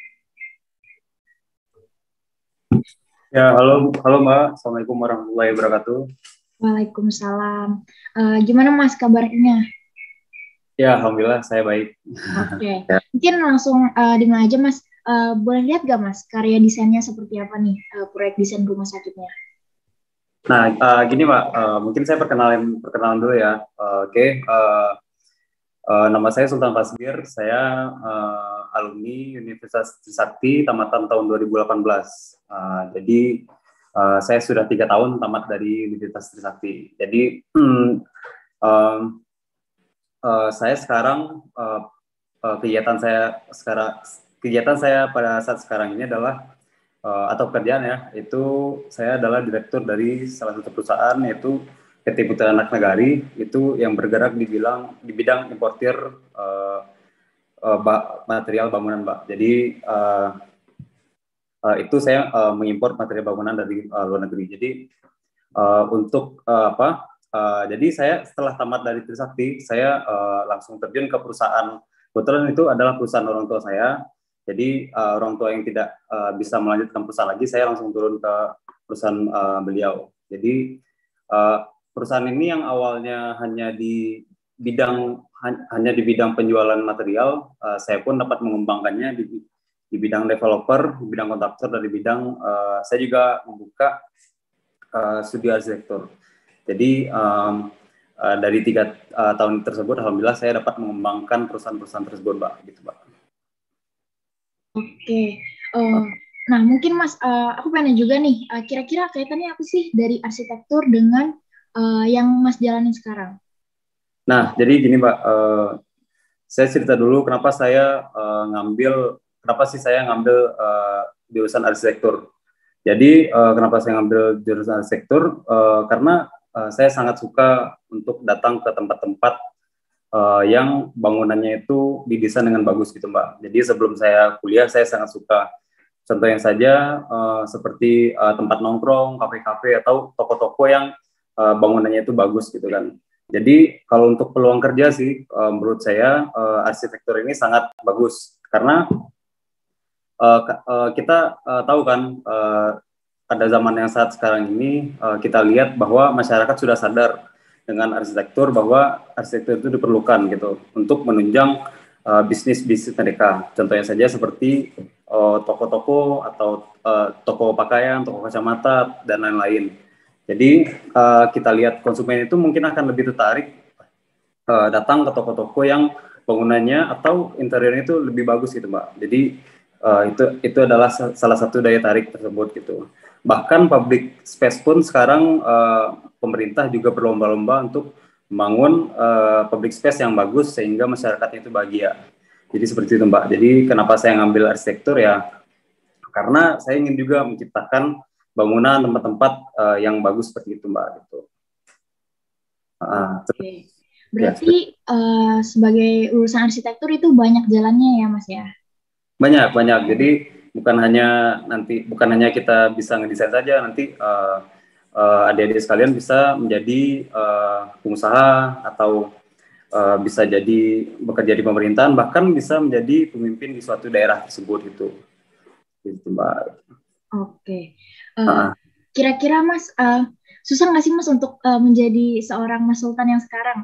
Ya, halo, halo Mbak. Assalamualaikum warahmatullahi wabarakatuh.
Waalaikumsalam. Uh, gimana Mas kabarnya?
Ya, alhamdulillah saya baik.
Oke, okay. Mungkin langsung uh, dimulai aja Mas. Uh, boleh lihat gak Mas karya desainnya seperti apa nih, uh, proyek desain rumah sakitnya?
Nah, uh, gini Mbak, uh, mungkin saya perkenalan perkenalan dulu ya. Uh, Oke, okay. uh, uh, nama saya Sultan Fasbir. Saya uh, alumni Universitas Trisakti tamatan tahun dua ribu delapan belas. Uh, jadi uh, saya sudah tiga tahun tamat dari Universitas Trisakti. Jadi hmm, um, uh, saya sekarang uh, uh, kegiatan saya sekarang kegiatan saya pada saat sekarang ini adalah uh, atau pekerjaan ya, itu saya adalah direktur dari salah satu perusahaan yaitu P T Putra Anak Nagari, itu yang bergerak di bidang di bidang importir uh, uh, material bangunan, Mbak. Jadi uh, uh, itu saya uh, mengimpor material bangunan dari uh, luar negeri. Jadi uh, untuk uh, apa? Uh, jadi saya setelah tamat dari Trisakti, saya uh, langsung terjun ke perusahaan. Kebetulan itu adalah perusahaan orang tua saya. Jadi uh, orang tua yang tidak uh, bisa melanjutkan perusahaan lagi, saya langsung turun ke perusahaan uh, beliau. Jadi uh, perusahaan ini yang awalnya hanya di bidang hanya di bidang penjualan material, uh, saya pun dapat mengembangkannya di, di bidang developer, di bidang kontraktor, dan di bidang uh, saya juga membuka uh, studio arsitektur. Jadi um, uh, dari tiga uh, tahun tersebut, alhamdulillah saya dapat mengembangkan perusahaan-perusahaan tersebut, Mbak. Gitu, Mbak.
Oke, uh, nah mungkin Mas, uh, aku pengen juga nih, uh, kira-kira kaitannya apa sih dari arsitektur dengan uh, yang Mas jalanin sekarang?
Nah, jadi gini Mbak, uh, saya cerita dulu kenapa saya uh, ngambil, kenapa sih saya ngambil uh, jurusan arsitektur. Jadi uh, kenapa saya ngambil jurusan arsitektur? Uh, karena uh, saya sangat suka untuk datang ke tempat-tempat Uh, yang bangunannya itu didesain dengan bagus gitu Mbak. Jadi sebelum saya kuliah saya sangat suka. Contohnya saja uh, seperti uh, tempat nongkrong, kafe-kafe atau toko-toko yang uh, bangunannya itu bagus gitu kan. Jadi kalau untuk peluang kerja sih, uh, menurut saya uh, arsitektur ini sangat bagus karena uh, uh, kita uh, tahu kan uh, pada zaman yang saat sekarang ini uh, kita lihat bahwa masyarakat sudah sadar dengan arsitektur bahwa arsitektur itu diperlukan gitu untuk menunjang uh, bisnis bisnis mereka. Contohnya saja seperti uh, toko-toko atau uh, toko pakaian, toko kacamata dan lain-lain. Jadi uh, kita lihat konsumen itu mungkin akan lebih tertarik uh, datang ke toko-toko yang bangunannya atau interiornya itu lebih bagus gitu Mbak. Jadi uh, itu itu adalah salah satu daya tarik tersebut gitu. Bahkan public space pun sekarang uh, pemerintah juga berlomba-lomba untuk membangun uh, public space yang bagus sehingga masyarakatnya itu bahagia. Jadi seperti itu Mbak. Jadi kenapa saya ngambil arsitektur ya karena saya ingin juga menciptakan bangunan tempat-tempat uh, yang bagus seperti itu Mbak. Gitu. Uh,
Oke. Berarti ya, uh, sebagai urusan arsitektur itu banyak jalannya ya Mas ya? Banyak
banyak. Jadi bukan hanya nanti bukan hanya kita bisa ngedesain saja, nanti uh, uh, adik-adik sekalian bisa menjadi uh, pengusaha atau uh, bisa jadi bekerja di pemerintahan, bahkan bisa menjadi pemimpin di suatu daerah tersebut gitu. Gitu Mbak.
Oke. Uh, kira-kira Mas, uh, susah nggak sih Mas untuk uh, menjadi seorang Mas Sultan yang sekarang?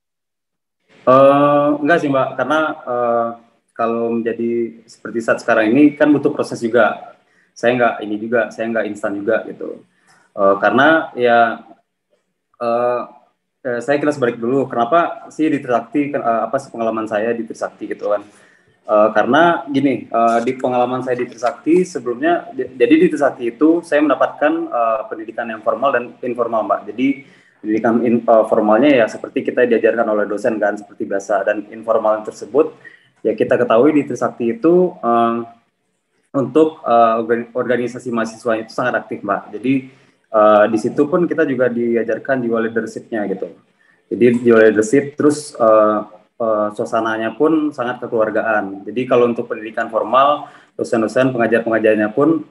Uh, enggak sih Mbak, karena uh, kalau menjadi seperti saat sekarang ini kan butuh proses juga. Saya nggak ini juga, saya nggak instan juga gitu. Uh, karena ya uh, uh, saya kilas balik dulu. Kenapa sih di Trisakti? Uh, apa sih pengalaman saya di Trisakti gitu kan? Uh, karena gini, uh, di pengalaman saya di Trisakti sebelumnya, di, jadi di Trisakti itu saya mendapatkan uh, pendidikan yang formal dan informal Mbak. Jadi pendidikan in, uh, formalnya ya seperti kita diajarkan oleh dosen kan, seperti biasa. Dan informal tersebut ya kita ketahui di Trisakti itu uh, untuk uh, organisasi mahasiswa itu sangat aktif Mbak. Jadi uh, di situ pun kita juga diajarkan jiwa leadership-nya gitu. Jadi jiwa leadership terus uh, Uh, suasananya pun sangat kekeluargaan. Jadi kalau untuk pendidikan formal, dosen-dosen, pengajar-pengajarnya pun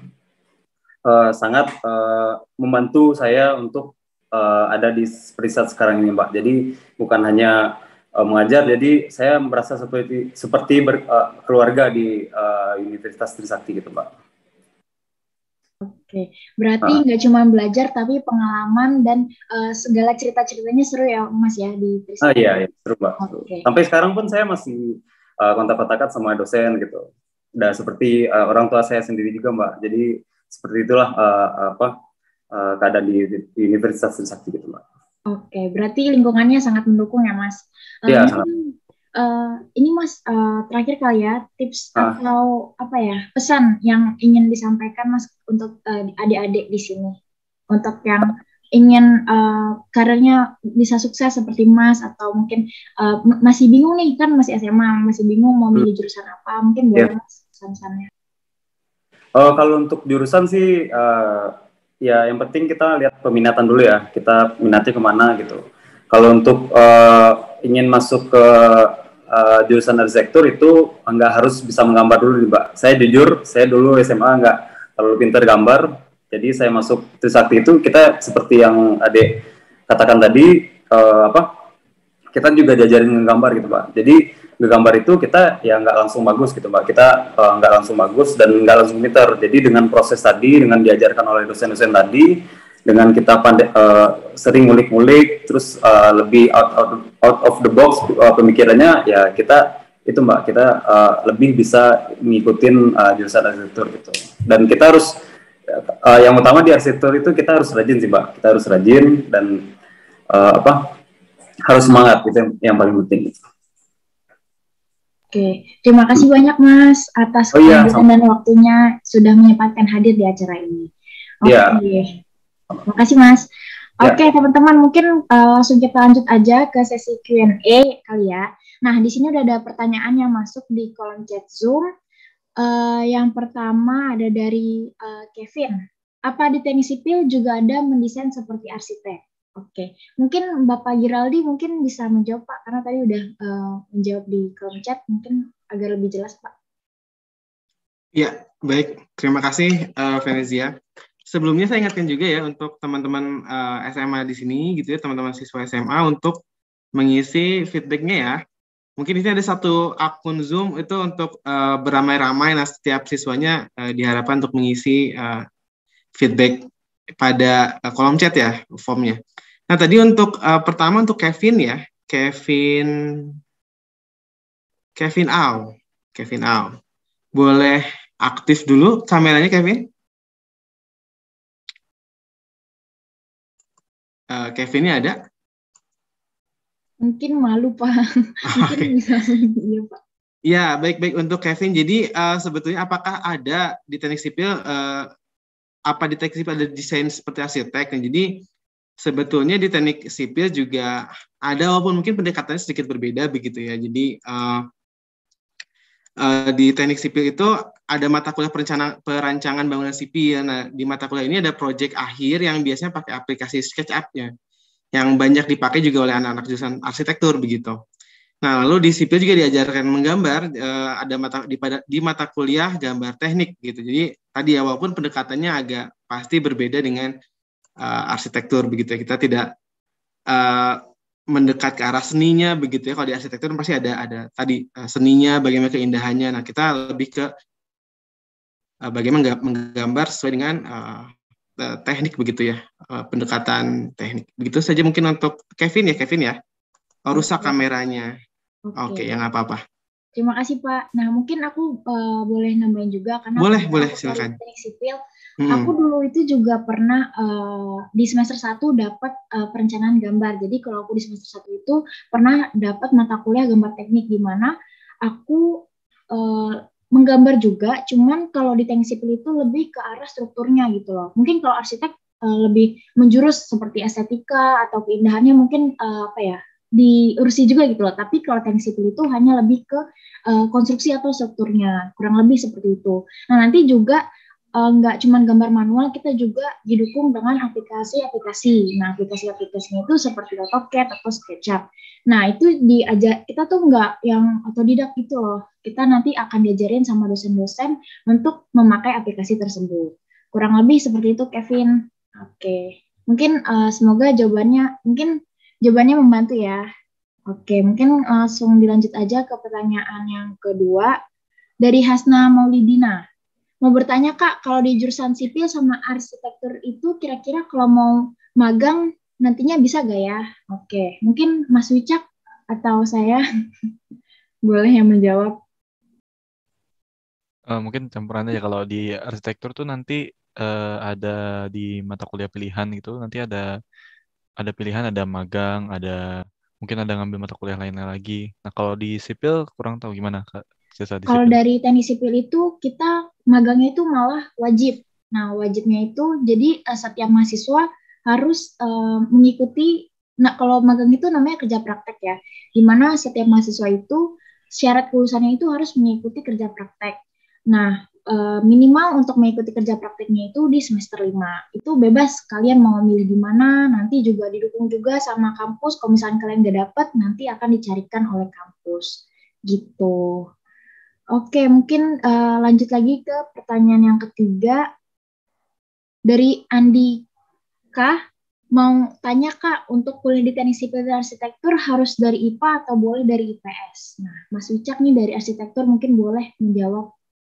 uh, sangat uh, membantu saya untuk uh, ada di riset sekarang ini, Mbak. Jadi bukan hanya uh, mengajar, jadi saya merasa seperti seperti ber, uh, keluarga di uh, Universitas Trisakti gitu, Mbak.
Oke, berarti nggak uh. cuma belajar tapi pengalaman dan uh, segala cerita-ceritanya seru ya Mas ya di Trisakti.
Ah iya, iya seru Mbak. Okay. Sampai sekarang pun saya masih uh, kontak-kontakan sama dosen gitu. Udah seperti uh, orang tua saya sendiri juga Mbak. Jadi seperti itulah uh, apa uh, keadaan di, di Universitas Trisakti gitu Mbak.
Oke, berarti lingkungannya sangat mendukung ya Mas.
Iya uh, sangat.
Uh, ini Mas uh, terakhir kali ya tips ah. atau apa ya pesan yang ingin disampaikan Mas untuk uh, adik-adik di sini untuk yang ingin uh, karirnya bisa sukses seperti Mas atau mungkin uh, masih bingung nih kan masih S M A masih bingung mau milih jurusan apa mungkin boleh yeah. Mas pesan-pesannya.
Uh, kalau untuk jurusan sih uh, ya yang penting kita lihat peminatan dulu ya kita minatnya kemana gitu. Kalau untuk uh, ingin masuk ke Uh, jurusan arsitektur itu nggak harus bisa menggambar dulu Mbak. Saya jujur, saya dulu S M A nggak terlalu pintar gambar, jadi saya masuk Trisakti itu kita seperti yang adik katakan tadi uh, apa? Kita juga diajarin menggambar gitu Mbak. Jadi menggambar itu kita ya nggak langsung bagus gitu Mbak. Kita uh, nggak langsung bagus dan nggak langsung pintar. Jadi dengan proses tadi, dengan diajarkan oleh dosen-dosen tadi, dengan kita pandai, uh, sering ngulik-ngulik, terus uh, lebih out, out, out of the box uh, pemikirannya, ya kita itu Mbak, kita uh, lebih bisa ngikutin uh, jurusan arsitektur gitu. Dan kita harus, uh, yang utama di arsitektur itu kita harus rajin sih Mbak, kita harus rajin dan uh, apa, harus semangat, itu yang, yang paling penting.
Oke, terima kasih banyak Mas atas
oh, iya,
dan waktunya sudah menyempatkan hadir di acara ini. Oke.
Yeah.
Terima kasih Mas. Oke ya. Teman-teman mungkin uh, langsung kita lanjut aja ke sesi Q and A kali ya. Nah di sini udah ada pertanyaan yang masuk di kolom chat Zoom. Uh, yang pertama ada dari uh, Kevin. Apa di teknik sipil juga ada mendesain seperti arsitek? Oke, mungkin Bapak Giraldi mungkin bisa menjawab Pak karena tadi udah uh, menjawab di kolom chat. Mungkin agar lebih jelas Pak.
Ya baik. Terima kasih uh, Venezia. sebelumnya saya ingatkan juga ya untuk teman-teman uh, S M A di sini gitu ya, teman-teman siswa S M A untuk mengisi feedbacknya ya. Mungkin di sini ada satu akun Zoom itu untuk uh, beramai-ramai. Nah, setiap siswanya uh, diharapkan untuk mengisi uh, feedback pada uh, kolom chat ya, formnya. Nah, tadi untuk uh, pertama untuk Kevin ya, Kevin Kevin Au, Kevin Au. Boleh aktif dulu kameranya Kevin? Uh, Kevinnya ada?
Mungkin malu Pak. Mungkin
Okay.
bisa iya Pak.
Ya, baik-baik untuk Kevin. Jadi uh, sebetulnya apakah ada di teknik sipil, uh, apa di teknik sipil ada desain seperti arsitek? Nah, jadi sebetulnya di teknik sipil juga ada, walaupun mungkin pendekatannya sedikit berbeda begitu ya. Jadi uh, uh, di teknik sipil itu ada mata kuliah perencanaan, perancangan bangunan sipil. Nah, di mata kuliah ini ada proyek akhir yang biasanya pakai aplikasi SketchUp-nya, yang banyak dipakai juga oleh anak-anak jurusan arsitektur begitu. Nah, lalu di sipil juga diajarkan menggambar, eh, ada mata di pada di mata kuliah gambar teknik gitu. Jadi tadi ya, walaupun pendekatannya agak pasti berbeda dengan uh, arsitektur begitu ya. Kita tidak uh, mendekat ke arah seninya begitu ya. Kalau di arsitektur pasti ada ada tadi uh, seninya, bagaimana keindahannya. Nah, kita lebih ke uh, bagaimana menggambar sesuai dengan uh, teknik begitu ya, uh, pendekatan teknik. Begitu saja mungkin untuk Kevin ya, Kevin ya. Oh, rusak kameranya. Oke, okay, yang apa-apa.
Terima kasih Pak. Nah, mungkin aku uh, boleh nambahin juga karena
boleh, boleh,
aku
silakan.
Teknik sipil,
hmm.
aku dulu itu juga pernah uh, di semester satu dapat uh, perencanaan gambar. Jadi kalau aku di semester satu itu pernah dapat mata kuliah gambar teknik di mana aku uh, menggambar juga, cuman kalau di teknik sipil itu lebih ke arah strukturnya gitu loh. Mungkin kalau arsitek uh, lebih menjurus seperti estetika atau keindahannya mungkin uh, apa ya, diurusi juga gitu loh. Tapi kalau teknik sipil itu hanya lebih ke uh, konstruksi atau strukturnya, kurang lebih seperti itu. Nah, nanti juga uh, nggak cuma gambar manual, kita juga didukung dengan aplikasi-aplikasi. Nah, aplikasi-aplikasinya itu seperti AutoCAD atau SketchUp. Nah, itu diajar, kita tuh nggak yang otodidak gitu loh. Kita nanti akan diajarin sama dosen-dosen untuk memakai aplikasi tersebut. Kurang lebih seperti itu, Kevin. Oke, mungkin uh, semoga jawabannya, mungkin jawabannya membantu ya. Oke, mungkin langsung dilanjut aja ke pertanyaan yang kedua. Dari Hasna Maulidina. Mau bertanya Kak, kalau di jurusan sipil sama arsitektur itu kira-kira kalau mau magang nantinya bisa gak ya? Oke, mungkin Mas Wicak atau saya boleh yang menjawab.
Uh, mungkin campuran aja. Kalau di arsitektur tuh nanti uh, ada di mata kuliah pilihan gitu, nanti ada ada pilihan, ada magang, ada mungkin ada ngambil mata kuliah lainnya lagi. Nah, kalau di sipil kurang tahu gimana Kak?
Kalau dari teknik sipil itu kita magangnya itu malah wajib. Nah, wajibnya itu jadi uh, setiap mahasiswa harus uh, mengikuti, nah kalau magang itu namanya kerja praktek ya, di mana setiap mahasiswa itu syarat kelulusannya itu harus mengikuti kerja praktek. Nah, uh, minimal untuk mengikuti kerja prakteknya itu di semester lima. Itu bebas, kalian mau milih di mana, nanti juga didukung juga sama kampus. Kalau misalnya kalian nggak dapat, nanti akan dicarikan oleh kampus. Gitu. Oke, mungkin uh, lanjut lagi ke pertanyaan yang ketiga. Dari Andika, mau tanya Kak, untuk kuliah di teknik sipil dan arsitektur harus dari I P A atau boleh dari I P S? Nah, Mas Wicak nih dari arsitektur mungkin boleh menjawab.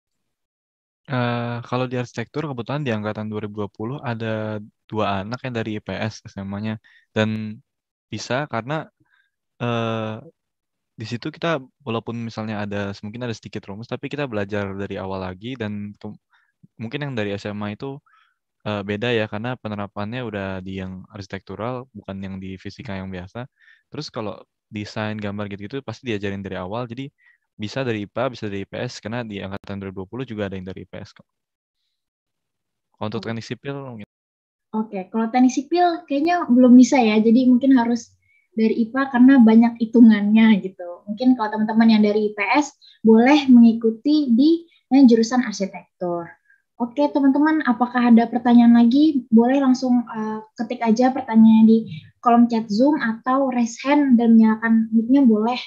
Uh, kalau di arsitektur kebetulan di angkatan dua ribu dua puluh ada dua anak yang dari I P S S M A-nya. Dan bisa karena uh, di situ kita walaupun misalnya ada mungkin ada sedikit rumus tapi kita belajar dari awal lagi, dan ke, mungkin yang dari S M A itu uh, beda ya karena penerapannya udah di yang arsitektural bukan yang di fisika yang biasa. Terus kalau desain gambar gitu-gitu pasti diajarin dari awal, jadi bisa dari I P A, bisa dari I P S karena di angkatan dua ribu dua puluh juga ada yang dari I P S kok. Kalau untuk teknik sipil mungkin.
Oke, kalau teknik sipil kayaknya belum bisa ya, jadi mungkin harus dari I P A karena banyak hitungannya gitu. Mungkin kalau teman-teman yang dari I P S boleh mengikuti di eh, jurusan arsitektur. Oke teman-teman, apakah ada pertanyaan lagi? Boleh langsung uh, ketik aja pertanyaannya di kolom chat Zoom atau raise hand dan nyalakan mic-nya boleh.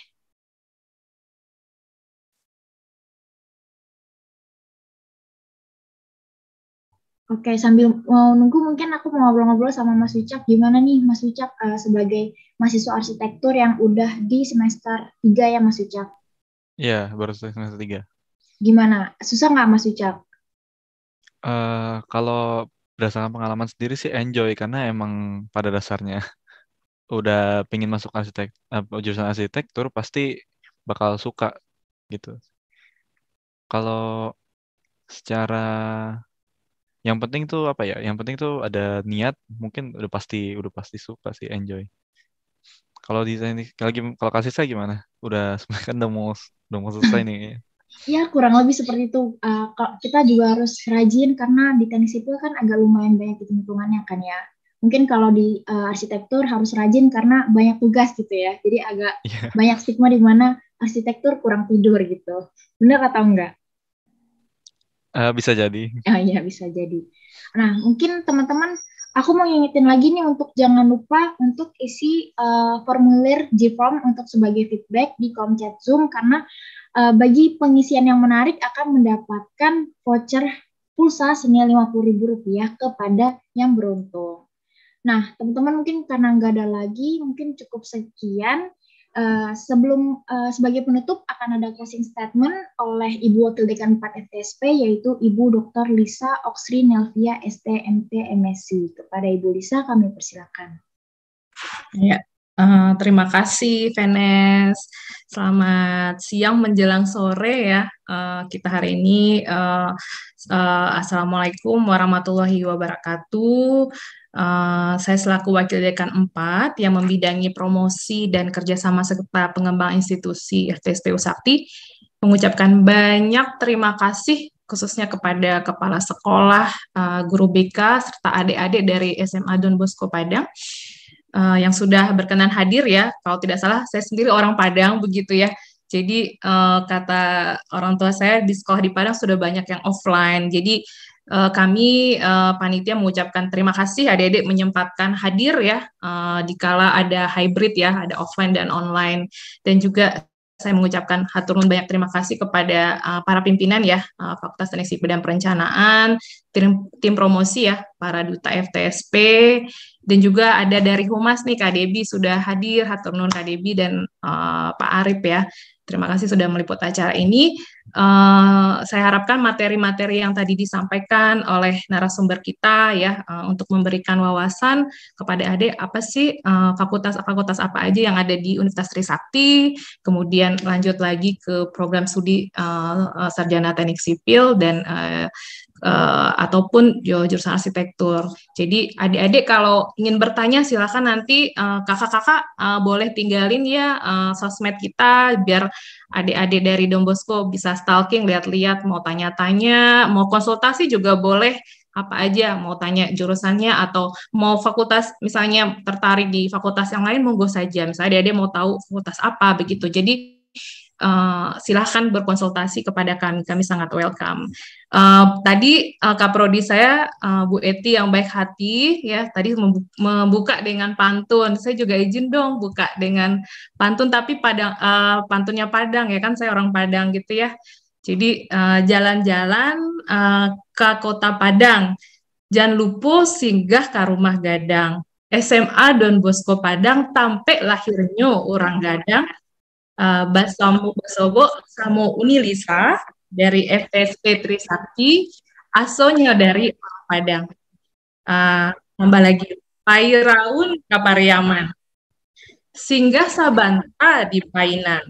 Oke, sambil mau nunggu mungkin aku mau ngobrol-ngobrol sama Mas Wicak. Gimana nih Mas Wicak uh, sebagai mahasiswa arsitektur yang udah di semester tiga ya Mas Wicak?
Iya, baru semester tiga.
Gimana? Susah nggak Mas Wicak?
Uh, kalau berdasarkan pengalaman sendiri sih enjoy, karena emang pada dasarnya udah pingin masuk arsitek, uh, jurusan arsitektur pasti bakal suka gitu. Kalau secara yang penting tuh apa ya? Yang penting tuh ada niat, mungkin udah pasti udah pasti suka sih, enjoy. Kalau di teknik lagi kalau kasih saya gimana? Udah sebenarnya kan udah mau udah mau selesai nih.
Ya kurang lebih seperti itu. Uh, kita juga harus rajin karena di teknik sipil kan agak lumayan banyak hitung-hitungannya kan ya. Mungkin kalau di uh, arsitektur harus rajin karena banyak tugas gitu ya. Jadi agak yeah. banyak stigma di mana arsitektur kurang tidur gitu. Benar atau enggak?
Uh, bisa jadi.
Ah, iya bisa jadi. Nah mungkin teman-teman, aku mau ngingetin lagi nih untuk jangan lupa untuk isi uh, formulir G-Form untuk sebagai feedback di kolom chat Zoom, karena uh, bagi pengisian yang menarik akan mendapatkan voucher pulsa senilai lima puluh ribu rupiah kepada yang beruntung. Nah teman-teman mungkin karena nggak ada lagi, mungkin cukup sekian. Uh, sebelum uh, sebagai penutup akan ada closing statement oleh Ibu Wakil Dekan empat F T S P, yaitu Ibu Doktor Lisa Oxri Nelvia S T M T M Sc. Kepada Ibu Lisa kami persilakan.
Ya, uh, terima kasih Venes. Selamat siang menjelang sore ya. Uh, kita hari ini uh, uh, Assalamualaikum warahmatullahi wabarakatuh. Uh, saya selaku Wakil Dekan empat yang membidangi promosi dan kerjasama serta pengembang institusi F T S P Usakti mengucapkan banyak terima kasih khususnya kepada Kepala Sekolah, uh, Guru B K, serta adik-adik dari S M A Don Bosco Padang uh, yang sudah berkenan hadir ya. Kalau tidak salah saya sendiri orang Padang begitu ya. Jadi uh, kata orang tua saya di sekolah di Padang sudah banyak yang offline. Jadi Uh, kami uh, panitia mengucapkan terima kasih adik-adik menyempatkan hadir ya, uh, dikala ada hybrid ya, ada offline dan online. Dan juga saya mengucapkan hatur nuhun banyak terima kasih kepada uh, para pimpinan ya, uh, Fakultas Teknik Sipil dan Perencanaan, tim, tim promosi ya, para duta F T S P, dan juga ada dari Humas nih Kak Debi sudah hadir, hatur nuhun Kak Debi dan uh, Pak Arif ya. Terima kasih sudah meliput acara ini. Uh, saya harapkan materi-materi yang tadi disampaikan oleh narasumber kita ya uh, untuk memberikan wawasan kepada adik apa sih uh, fakultas-fakultas apa aja yang ada di Universitas Trisakti, kemudian lanjut lagi ke program studi uh, uh, sarjana teknik sipil dan uh, Uh, ataupun jurusan arsitektur. Jadi adik-adik kalau ingin bertanya silakan nanti uh, kakak-kakak uh, boleh tinggalin ya uh, sosmed kita biar adik-adik dari Don Bosco bisa stalking, lihat-lihat, mau tanya-tanya, mau konsultasi juga boleh, apa aja, mau tanya jurusannya atau mau fakultas misalnya tertarik di fakultas yang lain monggo saja. Misalnya adik-adik mau tahu fakultas apa begitu. Jadi Uh, silahkan berkonsultasi kepada kami, kami sangat welcome. Uh, tadi uh, Kak Prodi saya, uh, Bu Eti yang baik hati, ya tadi membuka dengan pantun. Saya juga izin dong buka dengan pantun, tapi Padang, uh, pantunnya Padang ya kan, saya orang Padang gitu ya. Jadi uh, jalan-jalan uh, ke kota Padang, jangan lupa singgah ke rumah gadang. S M A Don Bosco Padang, tampe lahirnya orang gadang. Uh, Basamu Basobo Samu Unilisa dari F T S P Trisakti, asonya dari Padang. Uh, tambah lagi Pairaun Kapariaman, singgah sabanta di Painan.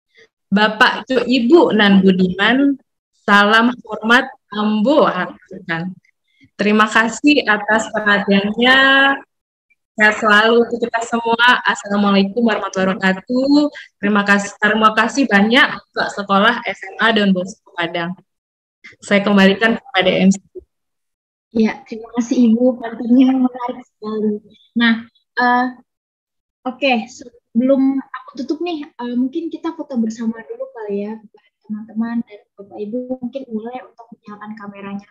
Bapak cu Ibu nan Budiman, salam hormat ambo hatukan. Terima kasih atas perhatiannya. Sehat selalu untuk kita semua. Assalamualaikum warahmatullahi wabarakatuh. Terima kasih, terima kasih banyak untuk sekolah S M A Don Bosco Padang. Saya kembalikan kepada M C.
Ya, terima kasih Ibu. Pantunnya menarik sekali. Nah, uh, oke, okay. Sebelum aku tutup nih, uh, mungkin kita foto bersama dulu kali ya, teman-teman dan Bapak Ibu. Mungkin mulai untuk menyalakan kameranya.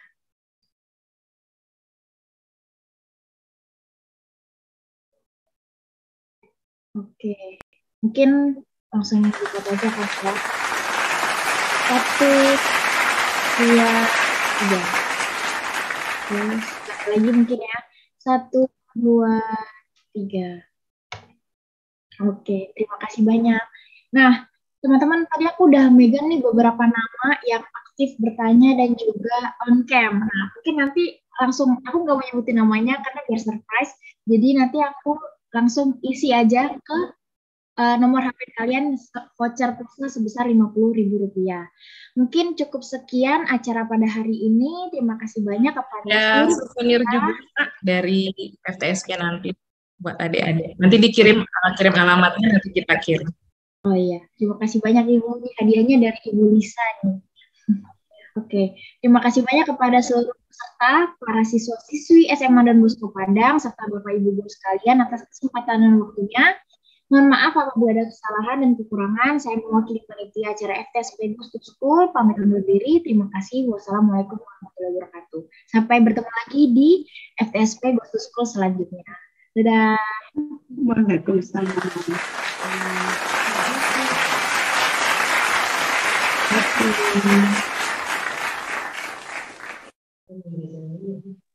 Oke, mungkin langsung buka aja kan ya. Satu, dua, tiga. Terus sekali lagi mungkin ya. Satu, dua, tiga. Oke, terima kasih banyak. Nah, teman-teman, tadi aku udah megang nih beberapa nama yang aktif bertanya dan juga on cam. Nah, mungkin nanti langsung, aku nggak mau nyebutin namanya karena biar surprise. Jadi nanti aku langsung isi aja ke uh, nomor H P kalian voucher plusnya sebesar lima puluh ribu rupiah. Mungkin cukup sekian acara pada hari ini. Terima kasih banyak kepada
Ya, souvenir juga dari F T S P nanti buat adik-adik. Nanti dikirim uh, kirim alamatnya, nanti kita kirim.
Oh iya, terima kasih banyak Ibu. Ini hadiahnya dari Ibu Lisa nih. Oke, terima kasih banyak kepada seluruh peserta, para siswa-siswi S M A dan Bosco Padang, serta Bapak Ibu guru sekalian atas kesempatan dan waktunya. Mohon maaf apabila ada kesalahan dan kekurangan. Saya mewakili panitia acara F T S P Ghost to School, pamit undur diri. Terima kasih. Wassalamualaikum warahmatullahi wabarakatuh. Sampai bertemu lagi di F T S P Ghost to School selanjutnya. Dadah.
Waalaikumsalam. Thank you.